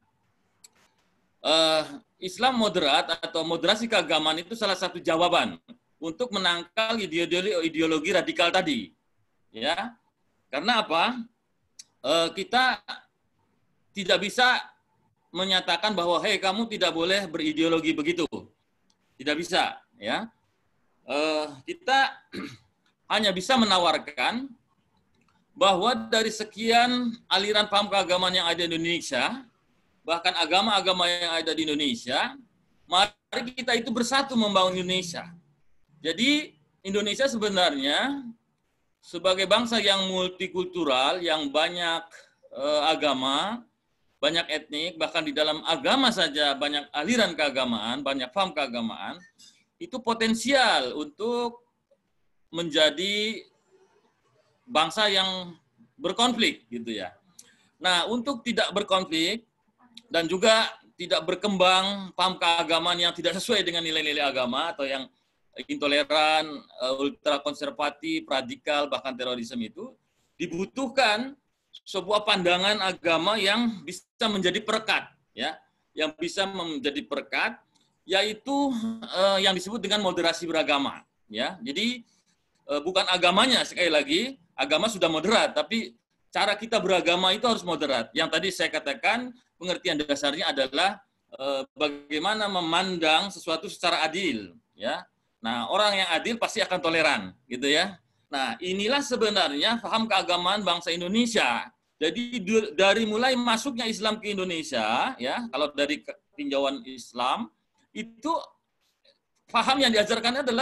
eh, Islam moderat atau moderasi keagamaan itu salah satu jawaban untuk menangkal ideologi, ideologi radikal tadi, ya. Karena apa? Eh, kita tidak bisa menyatakan bahwa, hei kamu tidak boleh berideologi begitu, tidak bisa, ya. Eh, kita hanya bisa menawarkan bahwa dari sekian aliran paham keagamaan yang ada di Indonesia, bahkan agama-agama yang ada di Indonesia, mari kita itu bersatu membangun Indonesia. Jadi Indonesia sebenarnya sebagai bangsa yang multikultural, yang banyak eh, agama, banyak etnik, bahkan di dalam agama saja banyak aliran keagamaan, banyak paham keagamaan, itu potensial untuk menjadi bangsa yang berkonflik gitu ya. Nah, untuk tidak berkonflik dan juga tidak berkembang paham keagamaan yang tidak sesuai dengan nilai-nilai agama atau yang intoleran, ultra konservatif, radikal, bahkan terorisme itu dibutuhkan sebuah pandangan agama yang bisa menjadi perekat, ya, yang bisa menjadi perekat, yaitu eh, yang disebut dengan moderasi beragama, ya. Jadi eh, bukan agamanya sekali lagi. Agama sudah moderat, tapi cara kita beragama itu harus moderat. Yang tadi saya katakan, pengertian dasarnya adalah e, bagaimana memandang sesuatu secara adil, ya. Nah, orang yang adil pasti akan toleran, gitu ya. Nah, inilah sebenarnya paham keagamaan bangsa Indonesia. Jadi dari mulai masuknya Islam ke Indonesia, ya, kalau dari tinjauan Islam itu paham yang diajarkan adalah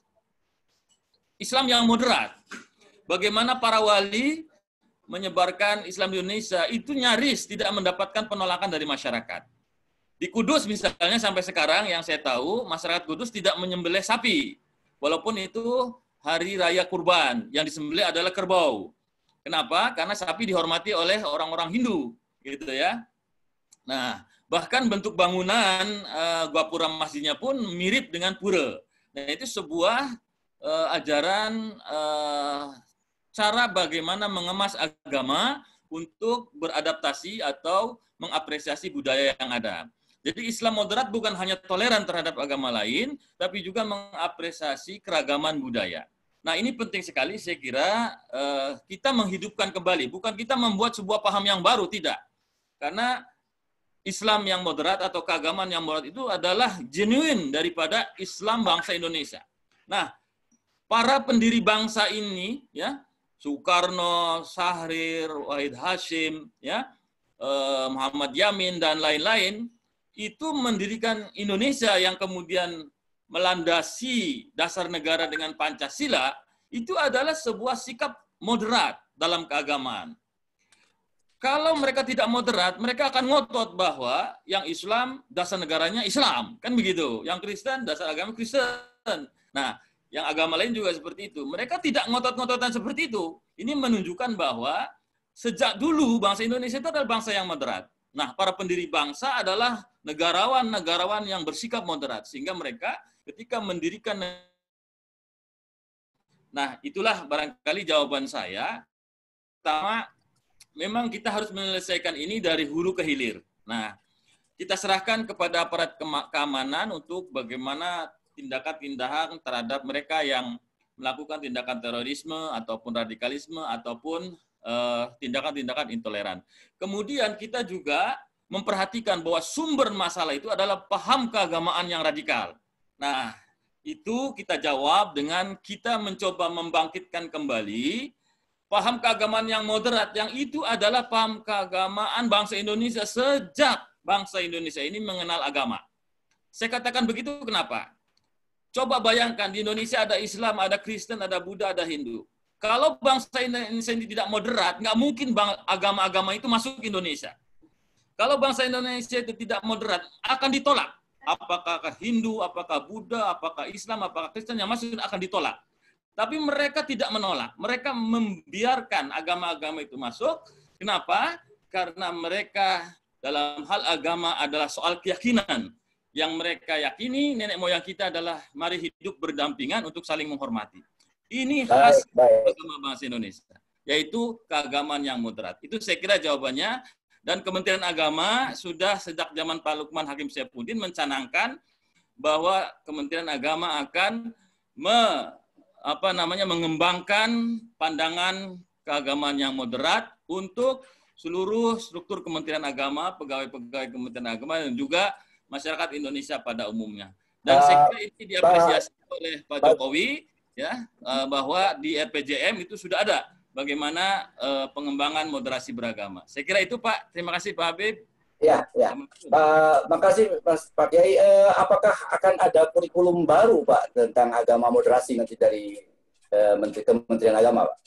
Islam yang moderat. Bagaimana para wali menyebarkan Islam di Indonesia itu nyaris tidak mendapatkan penolakan dari masyarakat. Di Kudus misalnya sampai sekarang yang saya tahu, masyarakat Kudus tidak menyembelih sapi. Walaupun itu hari raya kurban, yang disembelih adalah kerbau. Kenapa? Karena sapi dihormati oleh orang-orang Hindu, gitu ya. Nah, bahkan bentuk bangunan uh, gapura masjidnya pun mirip dengan pura. Nah, itu sebuah uh, ajaran uh, cara bagaimana mengemas agama untuk beradaptasi atau mengapresiasi budaya yang ada. Jadi Islam moderat bukan hanya toleran terhadap agama lain, tapi juga mengapresiasi keragaman budaya. Nah, ini penting sekali, saya kira uh, kita menghidupkan kembali, bukan kita membuat sebuah paham yang baru, tidak. Karena Islam yang moderat atau keagamaan yang moderat itu adalah genuine daripada Islam bangsa Indonesia. Nah, para pendiri bangsa ini, ya, Soekarno, Syahrir, Wahid Hashim, ya, uh, Muhammad Yamin dan lain-lain, itu mendirikan Indonesia yang kemudian melandasi dasar negara dengan Pancasila, itu adalah sebuah sikap moderat dalam keagamaan. Kalau mereka tidak moderat, mereka akan ngotot bahwa yang Islam dasar negaranya Islam, kan begitu. Yang Kristen dasar agama Kristen. Nah, yang agama lain juga seperti itu. Mereka tidak ngotot-ngototan seperti itu. Ini menunjukkan bahwa sejak dulu bangsa Indonesia itu adalah bangsa yang moderat. Nah, para pendiri bangsa adalah negarawan-negarawan yang bersikap moderat, sehingga mereka ketika mendirikan, nah itulah barangkali jawaban saya. Pertama, memang kita harus menyelesaikan ini dari hulu ke hilir. Nah, kita serahkan kepada aparat keamanan untuk bagaimana tindakan-tindakan terhadap mereka yang melakukan tindakan terorisme ataupun radikalisme ataupun tindakan-tindakan uh, intoleran. Kemudian kita juga memperhatikan bahwa sumber masalah itu adalah paham keagamaan yang radikal. Nah, itu kita jawab dengan kita mencoba membangkitkan kembali paham keagamaan yang moderat, yang itu adalah paham keagamaan bangsa Indonesia sejak bangsa Indonesia ini mengenal agama. Saya katakan begitu kenapa? Coba bayangkan, di Indonesia ada Islam, ada Kristen, ada Buddha, ada Hindu. Kalau bangsa Indonesia ini tidak moderat, nggak mungkin agama-agama itu masuk ke Indonesia. Kalau bangsa Indonesia itu tidak moderat, akan ditolak. Apakah Hindu, apakah Buddha, apakah Islam, apakah Kristen yang masuk akan ditolak. Tapi mereka tidak menolak. Mereka membiarkan agama-agama itu masuk. Kenapa? Karena mereka dalam hal agama adalah soal keyakinan. Yang mereka yakini, nenek moyang kita adalah mari hidup berdampingan untuk saling menghormati. Ini khas agama bangsa Indonesia, yaitu keagamaan yang moderat. Itu saya kira jawabannya. Dan Kementerian Agama sudah sejak zaman Pak Lukman Hakim Saifuddin mencanangkan bahwa Kementerian Agama akan me, apa namanya, mengembangkan pandangan keagamaan yang moderat untuk seluruh struktur Kementerian Agama, pegawai-pegawai Kementerian Agama, dan juga masyarakat Indonesia pada umumnya. Dan saya kira ini diapresiasi oleh Pak Jokowi, ya, bahwa di R P J M itu sudah ada bagaimana uh, pengembangan moderasi beragama. Saya kira itu, Pak. Terima kasih, Pak Habib. Ya, ya. Pak, makasih, Mas Pak Kiai. Uh, apakah akan ada kurikulum baru, Pak, tentang agama moderasi nanti dari uh, Menteri Kementerian Agama, Pak?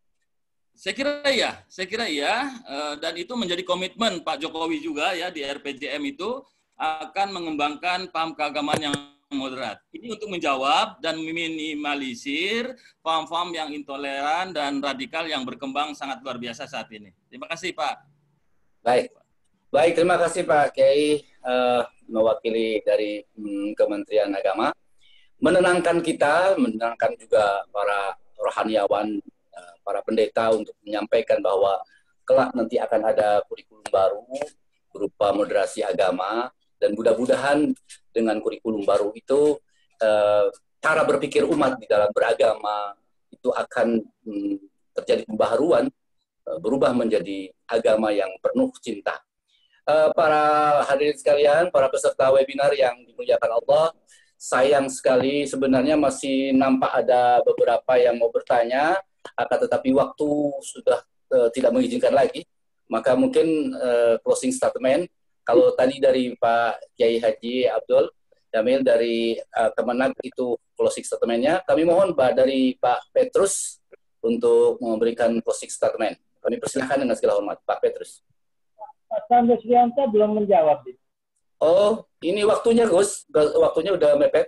Saya kira iya. Saya kira iya. Uh, dan itu menjadi komitmen Pak Jokowi juga ya di R P J M itu akan mengembangkan paham keagamaan yang moderat. Ini untuk menjawab dan meminimalisir paham-paham yang intoleran dan radikal yang berkembang sangat luar biasa saat ini. Terima kasih, Pak. Baik, baik, terima kasih Pak Kiai uh, mewakili dari um, Kementerian Agama, menenangkan kita, menenangkan juga para rohaniawan, uh, para pendeta untuk menyampaikan bahwa kelak nanti akan ada kurikulum baru berupa moderasi agama. Dan mudah-mudahan dengan kurikulum baru itu, eh, cara berpikir umat di dalam beragama itu akan hmm, terjadi pembaharuan, eh, berubah menjadi agama yang penuh cinta. Eh, para hadirin sekalian, para peserta webinar yang dimuliakan Allah, sayang sekali sebenarnya masih nampak ada beberapa yang mau bertanya, akan tetapi waktu sudah eh, tidak mengizinkan lagi. Maka mungkin eh, closing statement. Kalau tadi dari Pak Kiai Haji Abdul Jamil dari uh, Kemenag itu closing statement-nya, kami mohon Pak dari Pak Petrus untuk memberikan closing statement. Kami persilahkan dengan segala hormat, Pak Petrus. Pak Sandro Srianto belum menjawab. Oh, ini waktunya Gus, waktunya udah mepet.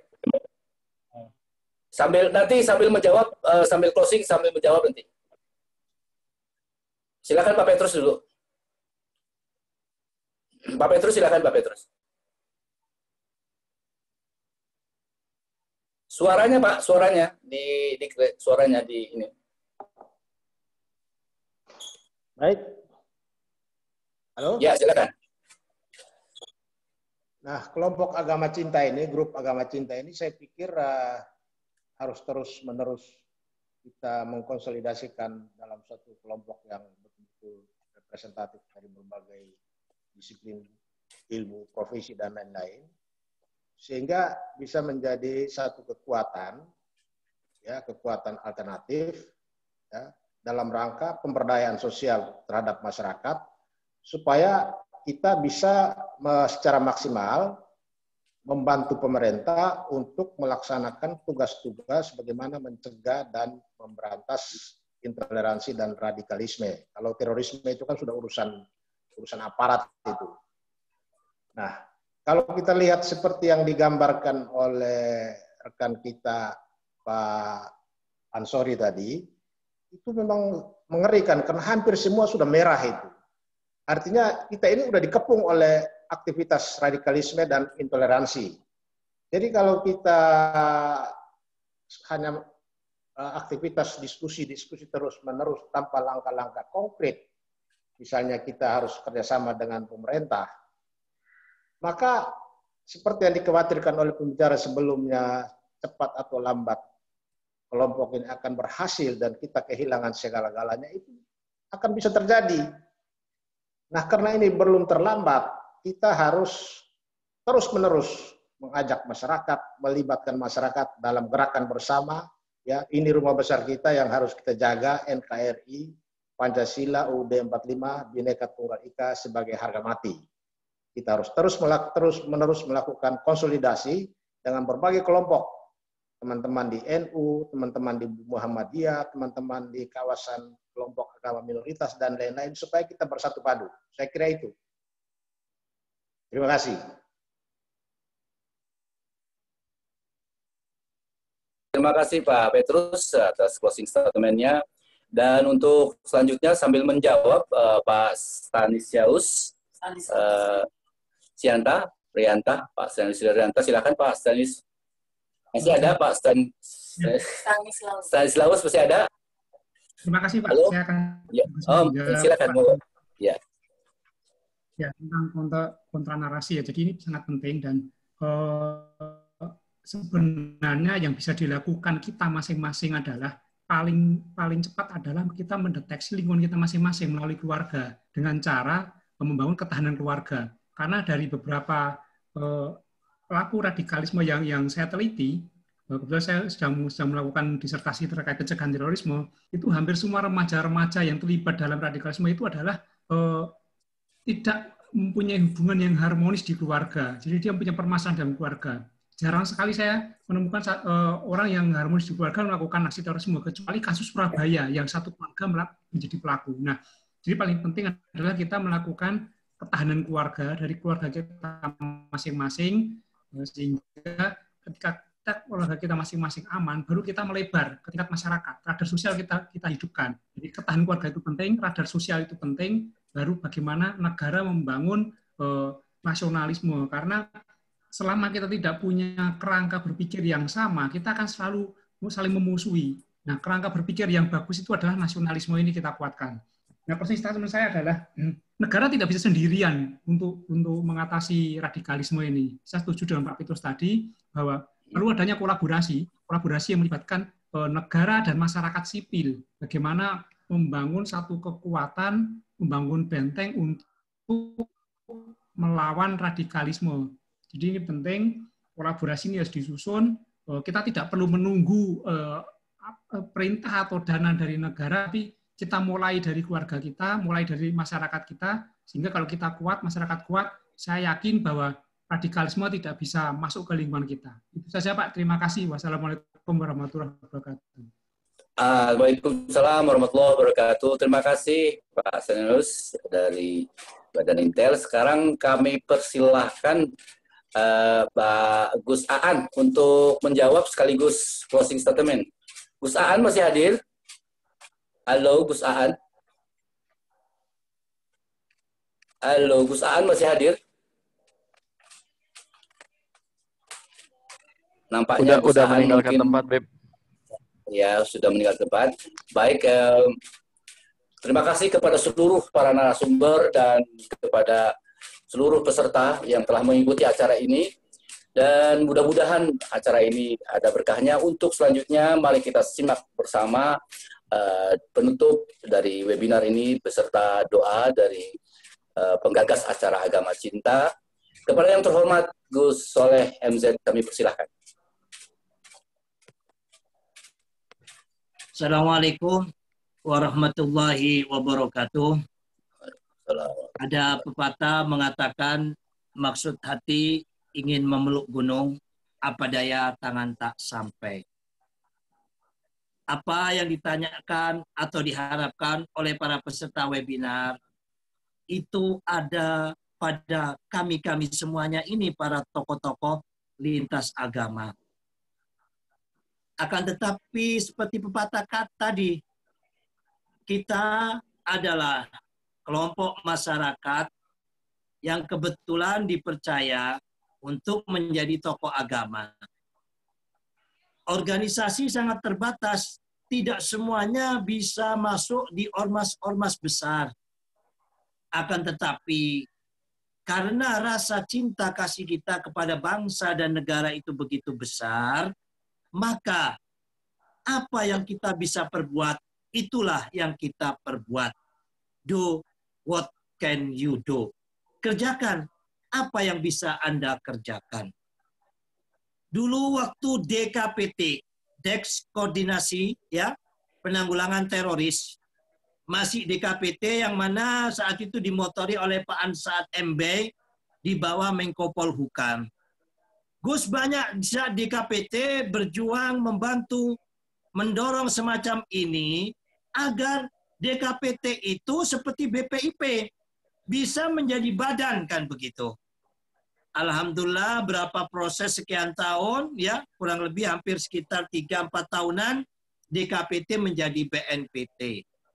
Sambil nanti sambil menjawab, uh, sambil closing sambil menjawab nanti. Silakan Pak Petrus dulu. Pak Petrus, silakan Pak Petrus. Suaranya Pak, suaranya di, di suaranya di ini. Baik, Halo? Ya, silakan. Nah, kelompok agama cinta ini, grup agama cinta ini saya pikir uh, harus terus-menerus kita mengkonsolidasikan dalam satu kelompok yang betul-betul representatif dari berbagai disiplin ilmu, profesi, dan lain-lain. Sehingga bisa menjadi satu kekuatan, ya, kekuatan alternatif, ya, dalam rangka pemberdayaan sosial terhadap masyarakat, supaya kita bisa secara maksimal membantu pemerintah untuk melaksanakan tugas-tugas bagaimana mencegah dan memberantas intoleransi dan radikalisme. Kalau terorisme itu kan sudah urusan urusan aparat itu. Nah, kalau kita lihat seperti yang digambarkan oleh rekan kita Pak Ansori tadi, itu memang mengerikan karena hampir semua sudah merah itu. Artinya kita ini sudah dikepung oleh aktivitas radikalisme dan intoleransi. Jadi kalau kita hanya aktivitas diskusi-diskusi terus-menerus tanpa langkah-langkah konkret, misalnya kita harus kerjasama dengan pemerintah, maka seperti yang dikhawatirkan oleh pembicara sebelumnya, cepat atau lambat kelompok ini akan berhasil dan kita kehilangan segala-galanya, itu akan bisa terjadi. Nah, karena ini belum terlambat, kita harus terus-menerus mengajak masyarakat, melibatkan masyarakat dalam gerakan bersama. Ya, ini rumah besar kita yang harus kita jaga, N K R I, Pancasila, U U D empat puluh lima, Bhinneka Tunggal Ika sebagai harga mati. Kita harus terus terus-menerus melakukan konsolidasi dengan berbagai kelompok, teman-teman di N U, teman-teman di Muhammadiyah, teman-teman di kawasan kelompok agama minoritas, dan lain-lain, supaya kita bersatu padu. Saya kira itu. Terima kasih. Terima kasih Pak Petrus atas closing statement-nya. Dan untuk selanjutnya sambil menjawab uh, Pak Stanisius uh, Sianta, Rianta, Pak Stanisius Rianta, silakan Pak Stanis. Masih ada Pak Stan Stanislaus. Stanislaus masih ada? Terima kasih Pak. Halo? Saya akan Ya. Oh, silakan. Pak. Ya. Ya, tentang kontra, kontra narasi ya. Jadi ini sangat penting dan uh, sebenarnya yang bisa dilakukan kita masing-masing adalah paling paling cepat adalah kita mendeteksi lingkungan kita masing-masing melalui keluarga dengan cara membangun ketahanan keluarga. Karena dari beberapa uh, pelaku radikalisme yang yang saya teliti, kebetulan saya sedang, sedang melakukan disertasi terkait pencegahan terorisme, itu hampir semua remaja-remaja yang terlibat dalam radikalisme itu adalah uh, tidak mempunyai hubungan yang harmonis di keluarga. Jadi dia punya permasalahan dalam keluarga. Jarang sekali saya menemukan uh, orang yang harmonis di keluarga melakukan aksi terorisme, kecuali kasus Surabaya yang satu keluarga menjadi pelaku. Nah, jadi paling penting adalah kita melakukan ketahanan keluarga dari keluarga kita masing-masing, sehingga ketika kita, keluarga kita masing-masing aman, baru kita melebar ke tingkat masyarakat. Radar sosial kita kita hidupkan. Jadi ketahanan keluarga itu penting, radar sosial itu penting, baru bagaimana negara membangun eh, nasionalisme. Karena selama kita tidak punya kerangka berpikir yang sama, kita akan selalu saling memusuhi. Nah, kerangka berpikir yang bagus itu adalah nasionalisme ini kita kuatkan. Nah, posisi statement saya adalah negara tidak bisa sendirian untuk untuk mengatasi radikalisme ini. Saya setuju dengan Pak Petrus tadi bahwa perlu adanya kolaborasi, kolaborasi yang melibatkan eh, negara dan masyarakat sipil. Bagaimana membangun satu kekuatan, membangun benteng untuk melawan radikalisme. Jadi ini penting, kolaborasi ini harus disusun. Kita tidak perlu menunggu perintah atau dana dari negara, tapi kita mulai dari keluarga kita, mulai dari masyarakat kita, sehingga kalau kita kuat, masyarakat kuat, saya yakin bahwa radikalisme tidak bisa masuk ke lingkungan kita. Itu saja Pak, terima kasih. Wassalamualaikum warahmatullahi wabarakatuh. Waalaikumsalam warahmatullahi wabarakatuh. Terima kasih Pak Stanislaus dari Badan Intel. Sekarang kami persilahkan uh, Pak Gus Aan untuk menjawab sekaligus closing statement. Gus Aan masih hadir? Halo Gus Aan. Halo Gus Aan masih hadir? Nampaknya udah, udah meninggalkan mungkin, tempat, Beb. Ya, sudah meninggalkan tempat. Baik, eh, Terima kasih kepada seluruh para narasumber dan kepada seluruh peserta yang telah mengikuti acara ini. Dan mudah-mudahan acara ini ada berkahnya. Untuk selanjutnya, mari kita simak bersama uh, penutup dari webinar ini beserta doa dari uh, penggagas acara Agama Cinta. Kepada yang terhormat Gus Soleh M Z, kami persilahkan. Assalamualaikum warahmatullahi wabarakatuh. Ada pepatah mengatakan maksud hati ingin memeluk gunung, apa daya tangan tak sampai. Apa yang ditanyakan atau diharapkan oleh para peserta webinar itu ada pada kami-kami semuanya ini, para tokoh-tokoh lintas agama. Akan tetapi seperti pepatah kata tadi, kita adalah kelompok masyarakat yang kebetulan dipercaya untuk menjadi tokoh agama. Organisasi sangat terbatas, tidak semuanya bisa masuk di ormas-ormas besar. Akan tetapi, karena rasa cinta kasih kita kepada bangsa dan negara itu begitu besar, maka apa yang kita bisa perbuat, itulah yang kita perbuat. Do what can you do? Kerjakan apa yang bisa Anda kerjakan. Dulu waktu D K P T, Deks Koordinasi ya, Penanggulangan Teroris, masih D K P T yang mana saat itu dimotori oleh Pak Ansat M B di bawah Menko Polhukam. Gus banyak di D K P T berjuang membantu mendorong semacam ini agar D K P T itu seperti B P I P bisa menjadi badan, kan begitu. Alhamdulillah berapa proses sekian tahun ya, kurang lebih hampir sekitar tiga sampai empat tahunan D K P T menjadi B N P T.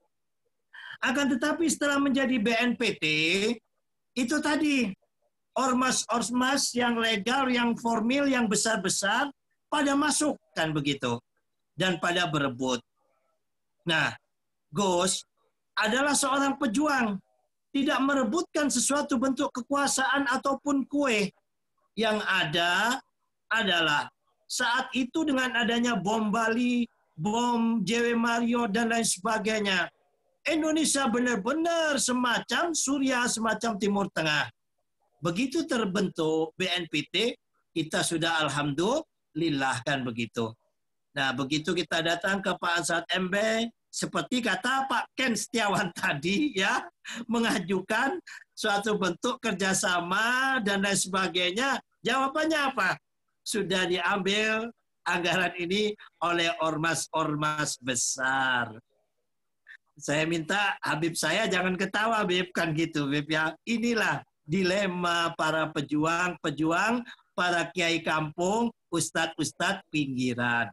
Akan tetapi setelah menjadi B N P T itu tadi ormas-ormas yang legal, yang formil, yang besar-besar pada masuk, kan begitu, dan pada berebut. Nah, Gus adalah seorang pejuang, tidak merebutkan sesuatu bentuk kekuasaan ataupun kue. Yang ada adalah saat itu dengan adanya bom Bali, bom J W Mario, dan lain sebagainya, Indonesia benar-benar semacam Suriah, semacam Timur Tengah. Begitu terbentuk B N P T, kita sudah alhamdulillah, kan begitu. Nah, begitu kita datang ke Pak Ansat M B, seperti kata Pak Ken Setiawan tadi ya, mengajukan suatu bentuk kerjasama dan lain sebagainya. Jawabannya apa? Sudah diambil anggaran ini oleh ormas-ormas besar. Saya minta Habib saya jangan ketawa, Habib, kan gitu, Habib ya. Inilah dilema para pejuang-pejuang, para kiai kampung, ustadz-ustadz pinggiran.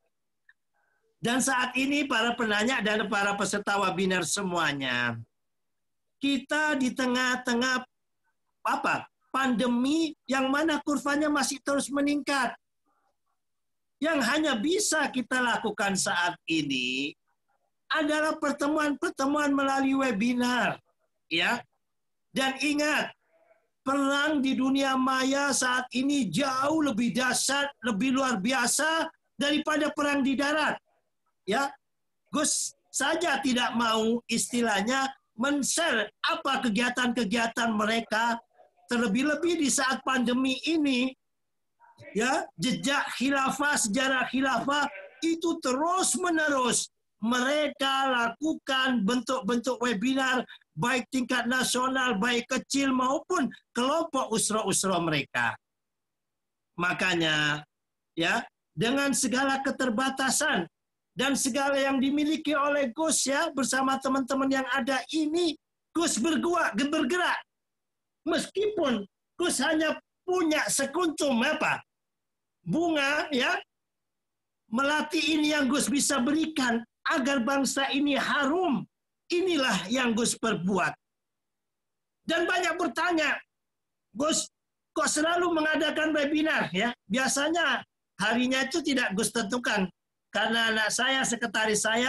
Dan saat ini para penanya dan para peserta webinar semuanya, kita di tengah-tengah apa? Pandemi yang mana kurvanya masih terus meningkat. Yang hanya bisa kita lakukan saat ini adalah pertemuan-pertemuan melalui webinar, ya. Dan ingat, perang di dunia maya saat ini jauh lebih dahsyat, lebih luar biasa daripada perang di darat. Ya, Gus saja tidak mau istilahnya men-share apa kegiatan-kegiatan mereka, terlebih-lebih di saat pandemi ini. Ya, jejak khilafah, sejarah khilafah itu terus-menerus mereka lakukan bentuk-bentuk webinar, baik tingkat nasional, baik kecil maupun kelompok usra-usra mereka. Makanya, ya, dengan segala keterbatasan dan segala yang dimiliki oleh Gus ya bersama teman-teman yang ada ini, Gus bergerak, bergerak. Meskipun Gus hanya punya sekuntum apa? Bunga ya. Melati ini yang Gus bisa berikan agar bangsa ini harum. Inilah yang Gus perbuat. Dan banyak bertanya, Gus kok selalu mengadakan webinar ya? Biasanya harinya itu tidak Gus tentukan. Karena anak saya, sekretaris saya,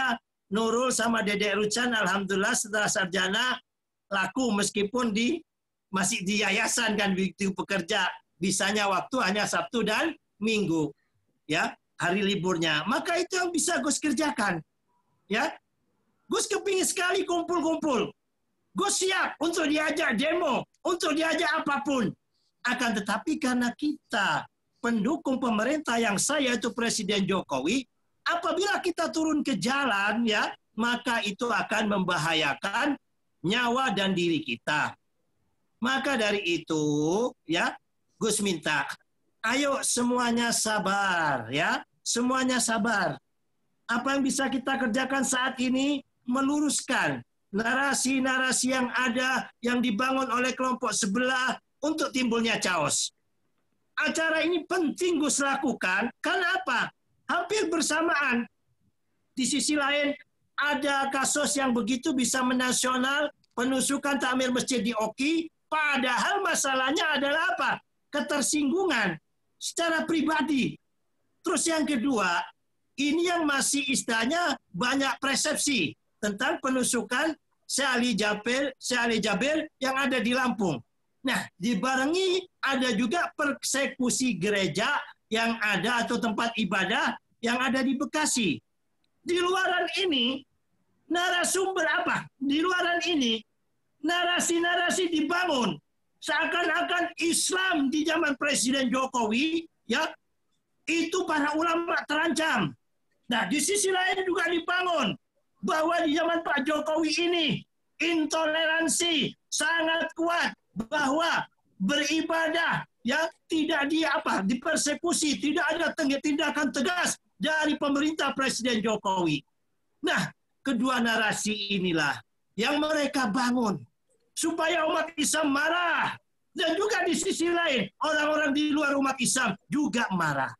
Nurul sama Dedek Rucan, alhamdulillah setelah sarjana laku meskipun di masih di yayasan kan begitu bekerja, bisanya waktu hanya Sabtu dan Minggu, ya hari liburnya. Maka itu yang bisa Gus kerjakan, ya. Gus kepingin sekali kumpul-kumpul. Gus siap untuk diajak demo, untuk diajak apapun. Akan tetapi karena kita pendukung pemerintah yang saya itu Presiden Jokowi, apabila kita turun ke jalan, ya, maka itu akan membahayakan nyawa dan diri kita. Maka dari itu, ya, Gus minta, ayo semuanya sabar, ya, semuanya sabar. Apa yang bisa kita kerjakan saat ini? Meluruskan narasi-narasi yang ada, yang dibangun oleh kelompok sebelah untuk timbulnya chaos. Acara ini penting Gus lakukan, karena apa? Hampir bersamaan. Di sisi lain, ada kasus yang begitu bisa menasional, penusukan takmir masjid di Oki, padahal masalahnya adalah apa? Ketersinggungan secara pribadi. Terus yang kedua, ini yang masih istilahnya banyak persepsi tentang penusukan Syekh Ali Jabir, Syekh Ali Jabir yang ada di Lampung. Nah, dibarengi ada juga persekusi gereja yang ada atau tempat ibadah yang ada di Bekasi. Di luaran ini, narasumber apa? Di luaran ini, narasi-narasi dibangun. Seakan-akan Islam di zaman Presiden Jokowi, ya, itu para ulama terancam. Nah, di sisi lain juga dibangun bahwa di zaman Pak Jokowi ini, intoleransi sangat kuat, bahwa beribadah ya tidak di apa dipersekusi, tidak ada tindakan tegas dari pemerintah Presiden Jokowi. Nah, kedua narasi inilah yang mereka bangun supaya umat Islam marah, dan juga di sisi lain orang-orang di luar umat Islam juga marah.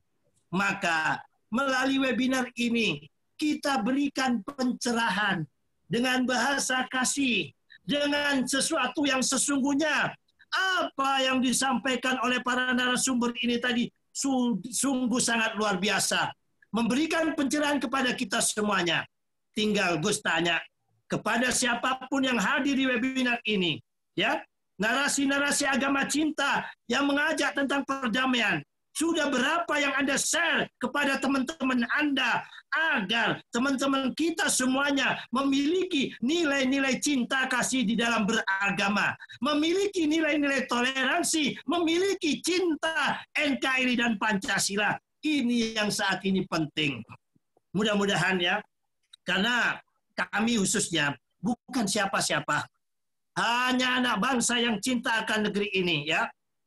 Maka melalui webinar ini kita berikan pencerahan dengan bahasa kasih, dengan sesuatu yang sesungguhnya. Apa yang disampaikan oleh para narasumber ini tadi sungguh sangat luar biasa. Memberikan pencerahan kepada kita semuanya. Tinggal Gus tanya kepada siapapun yang hadir di webinar ini, ya, narasi-narasi agama cinta yang mengajak tentang perdamaian. Sudah berapa yang Anda share kepada teman-teman Anda agar teman-teman kita semuanya memiliki nilai-nilai cinta kasih di dalam beragama, memiliki nilai-nilai toleransi, memiliki cinta N K R I dan Pancasila. Ini yang saat ini penting. Mudah-mudahan ya, karena kami khususnya bukan siapa-siapa, hanya anak bangsa yang cinta akan negeri ini, ya.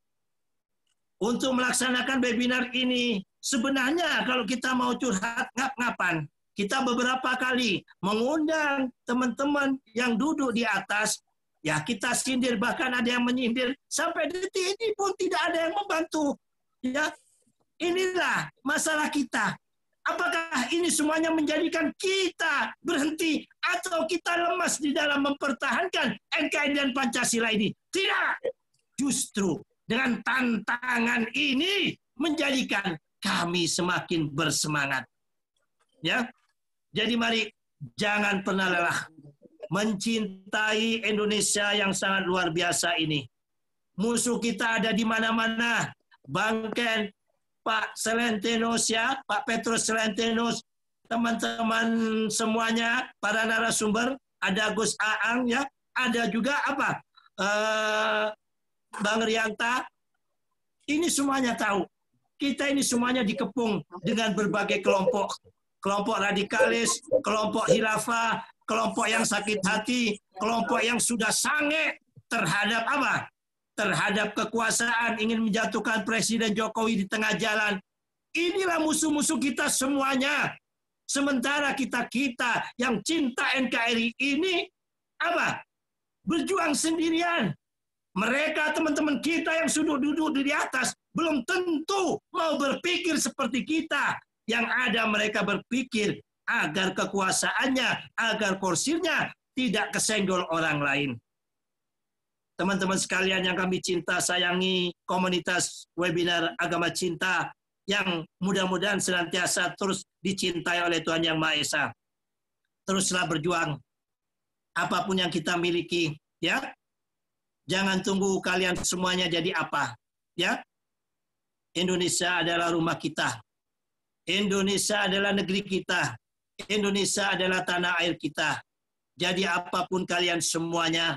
Untuk melaksanakan webinar ini, sebenarnya kalau kita mau curhat ngap-ngapan, kita beberapa kali mengundang teman-teman yang duduk di atas, ya kita sindir, bahkan ada yang menyindir, sampai detik ini pun tidak ada yang membantu. Ya, inilah masalah kita. Apakah ini semuanya menjadikan kita berhenti atau kita lemas di dalam mempertahankan N K R I dan Pancasila ini? Tidak. Justru dengan tantangan ini menjadikan kami semakin bersemangat. Ya. Jadi mari jangan pernah lelah mencintai Indonesia yang sangat luar biasa ini. Musuh kita ada di mana-mana. Bang Ken, Pak Selentinus, ya, Pak Petrus Selentinus, teman-teman semuanya, para narasumber, ada Gus Aang, ya, ada juga apa? Uh, Bang Rianta, ini semuanya tahu. Kita ini semuanya dikepung dengan berbagai kelompok. Kelompok radikalis, kelompok khilafah, kelompok yang sakit hati, kelompok yang sudah sange terhadap apa? Terhadap kekuasaan, ingin menjatuhkan Presiden Jokowi di tengah jalan. Inilah musuh-musuh kita semuanya. Sementara kita-kita yang cinta N K R I ini, apa? Berjuang sendirian. Mereka teman-teman kita yang sudah duduk di atas belum tentu mau berpikir seperti kita. Yang ada mereka berpikir agar kekuasaannya, agar kursinya tidak kesenggol orang lain. Teman-teman sekalian yang kami cinta sayangi, komunitas webinar Agama Cinta yang mudah-mudahan senantiasa terus dicintai oleh Tuhan Yang Maha Esa. teruslah berjuang. Apapun yang kita miliki, ya. Jangan tunggu kalian semuanya jadi apa, ya. Indonesia adalah rumah kita. Indonesia adalah negeri kita. Indonesia adalah tanah air kita. Jadi apapun kalian semuanya,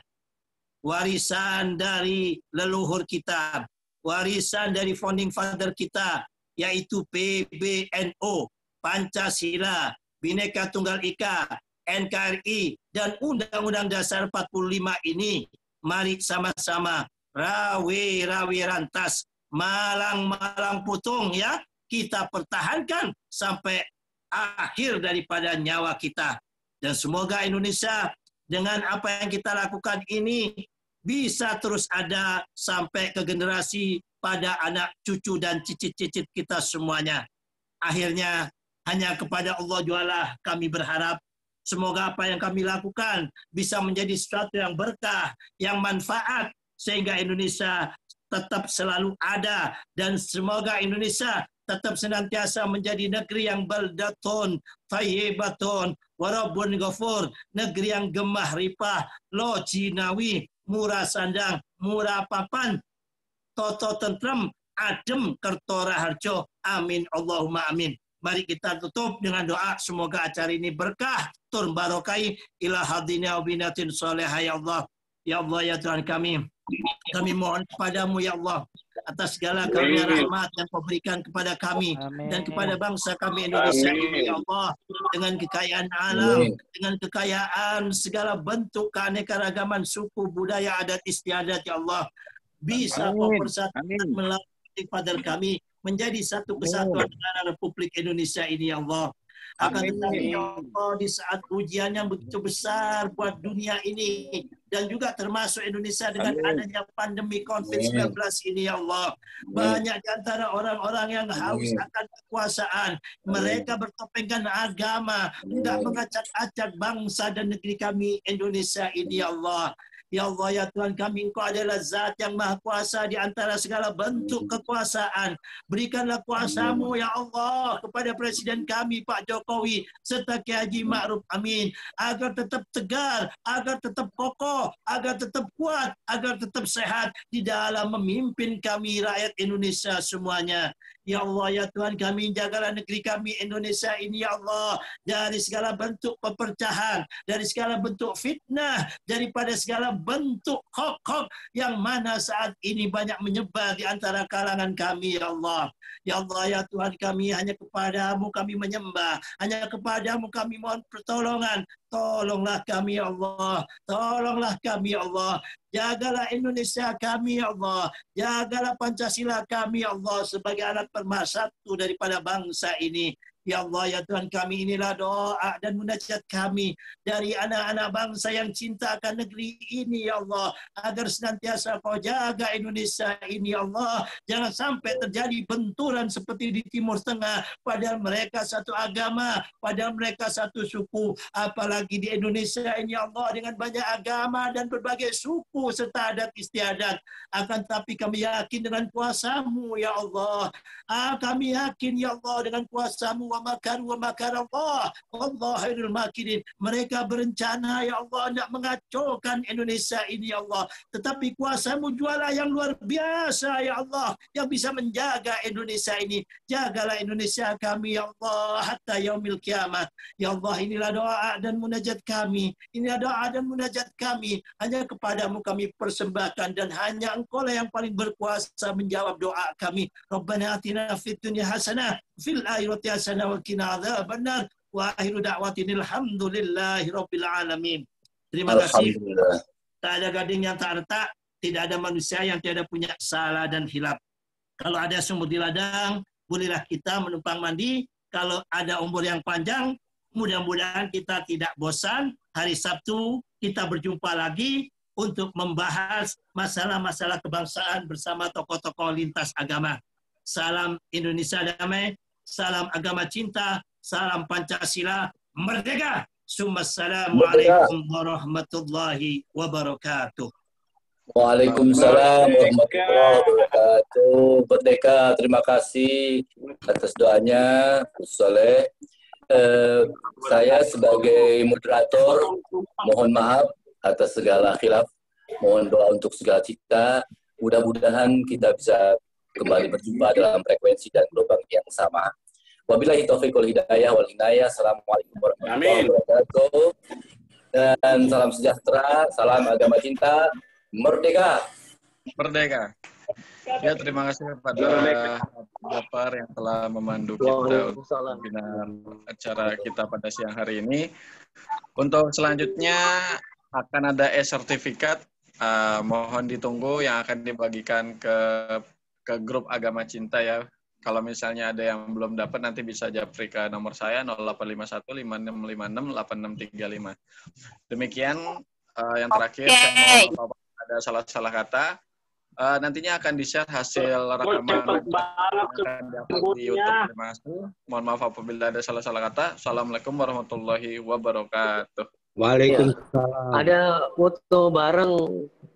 warisan dari leluhur kita, warisan dari founding father kita, yaitu P B N O, Pancasila, Bhinneka Tunggal Ika, N K R I, dan Undang-Undang Dasar empat puluh lima ini, mari sama-sama rawe-rawe rantas, malang-malang putung, ya, kita pertahankan sampai akhir daripada nyawa kita. Dan semoga Indonesia dengan apa yang kita lakukan ini bisa terus ada sampai ke generasi pada anak cucu dan cicit-cicit kita semuanya. Akhirnya hanya kepada Allah jualah kami berharap. Semoga apa yang kami lakukan bisa menjadi sesuatu yang berkah, yang manfaat, sehingga Indonesia tetap selalu ada. Dan semoga Indonesia tetap senantiasa menjadi negeri yang baldatun, thayyibatun, warabbun ghafur, negeri yang gemah ripah, lo jinawi, murah sandang, murah papan, toto tentrem, adem kertora harjo. Amin Allahumma amin. Mari kita tutup dengan doa, semoga acara ini berkah, tur barokai, ila hadina binatin solehah ya Allah. Ya Allah ya Tuhan kami, kami mohon kepadamu ya Allah, atas segala karunia rahmat yang kau berikan kepada kami. Amin. Dan kepada bangsa kami Indonesia ini ya Allah, dengan kekayaan alam, Amin. Dengan kekayaan segala bentuk keanekaragaman suku, budaya, adat istiadat ya Allah, bisa kau persatukan melalui father kami menjadi satu kesatuan negara Republik Indonesia ini ya Allah. Akan tetapi ya Allah, di saat ujian yang begitu besar buat dunia ini, dan juga termasuk Indonesia dengan Amin. Adanya pandemi covid sembilan belas ini ya Allah, banyak di antara orang-orang yang haus Amin. Akan kekuasaan, mereka bertopengkan agama, hendak mengacak-acak bangsa dan negeri kami Indonesia ini ya Allah. Ya Allah ya Tuhan kami, Engkau adalah zat yang maha kuasa di antara segala bentuk kekuasaan. Berikanlah kuasamu ya Allah kepada Presiden kami Pak Jokowi serta Kiai Haji Ma'ruf Amin, agar tetap tegar, agar tetap kokoh, agar tetap kuat, agar tetap sehat di dalam memimpin kami rakyat Indonesia semuanya. Ya Allah ya Tuhan kami, jagalah negeri kami Indonesia ini ya Allah dari segala bentuk pepercahan, dari segala bentuk fitnah, daripada segala bentuk hoax-hoax yang mana saat ini banyak menyebar di antara kalangan kami ya Allah. Ya Allah ya Tuhan kami, hanya kepadamu kami menyembah, hanya kepadamu kami mohon pertolongan. Tolonglah kami ya Allah, tolonglah kami ya Allah. Jagalah Indonesia kami ya Allah, jagalah Pancasila kami ya Allah sebagai anak pemersatu daripada bangsa ini. Ya Allah ya Tuhan kami, inilah doa dan munajat kami dari anak-anak bangsa yang cinta akan negeri ini ya Allah, agar senantiasa Kau jaga Indonesia ini ya Allah. Jangan sampai terjadi benturan seperti di Timur Tengah, padahal mereka satu agama, padahal mereka satu suku. Apalagi di Indonesia ini ya Allah, dengan banyak agama dan berbagai suku serta adat istiadat. Akan tapi kami yakin dengan kuasa-Mu ya Allah. Ah, kami yakin ya Allah dengan kuasa-Mu. Wa makar wa makar Allah, Allah khairul makirin. Mereka berencana ya Allah hendak mengacaukan Indonesia ini ya Allah, tetapi kuasa-Mu jualah yang luar biasa ya Allah, yang bisa menjaga Indonesia ini. Jagalah Indonesia kami ya Allah hatta yaumil kiamat. Ya Allah, inilah doa dan munajat kami, inilah doa dan munajat kami, hanya kepadamu kami persembahkan, dan hanya Engkau lah yang paling berkuasa menjawab doa kami. Rabbana atina fid dunya hasanah fil akhirati hasanah wa qina adzabannar wa akhiru da'watina alhamdulillahi rabbil alamin. Terima kasih. Tak ada gading yang tak retak, tidak ada manusia yang tidak punya salah dan hilap. Kalau ada sumur di ladang, bolehlah kita menumpang mandi. Kalau ada umur yang panjang, mudah-mudahan kita tidak bosan. Hari Sabtu kita berjumpa lagi untuk membahas masalah-masalah kebangsaan bersama tokoh-tokoh lintas agama. Salam Indonesia damai, salam agama cinta, salam Pancasila merdeka. Assalamualaikum warahmatullahi wabarakatuh. Waalaikumsalam warahmatullahi wabarakatuh. Merdeka, terima kasih atas doanya, Gus Soleh. eh, saya sebagai moderator mohon maaf atas segala khilaf, mohon doa untuk segala cita. Mudah-mudahan kita bisa kembali berjumpa dalam frekuensi dan gelombang yang sama. Wabillahi taufiq wal hidayah wal hinayah. Assalamualaikum warahmatullahi wabarakatuh. Dan salam sejahtera, salam agama cinta, merdeka. Merdeka. Ya, terima kasih kepada Bapak yang telah memandu kita untuk webinar acara kita pada siang hari ini. Untuk selanjutnya akan ada e-sertifikat. Uh, mohon ditunggu yang akan dibagikan ke ke grup Agama Cinta ya. Kalau misalnya ada yang belum dapat nanti bisa japri ke nomor saya nol delapan lima satu lima enam lima enam delapan enam tiga lima. Demikian uh, yang terakhir okay. Saya mohon maaf ada salah-salah kata. Uh, nantinya akan di-share hasil rekaman akan di-upload di YouTube. Terima kasih. Mohon maaf apabila ada salah-salah kata. Assalamualaikum warahmatullahi wabarakatuh. Waalaikumsalam. Ada foto bareng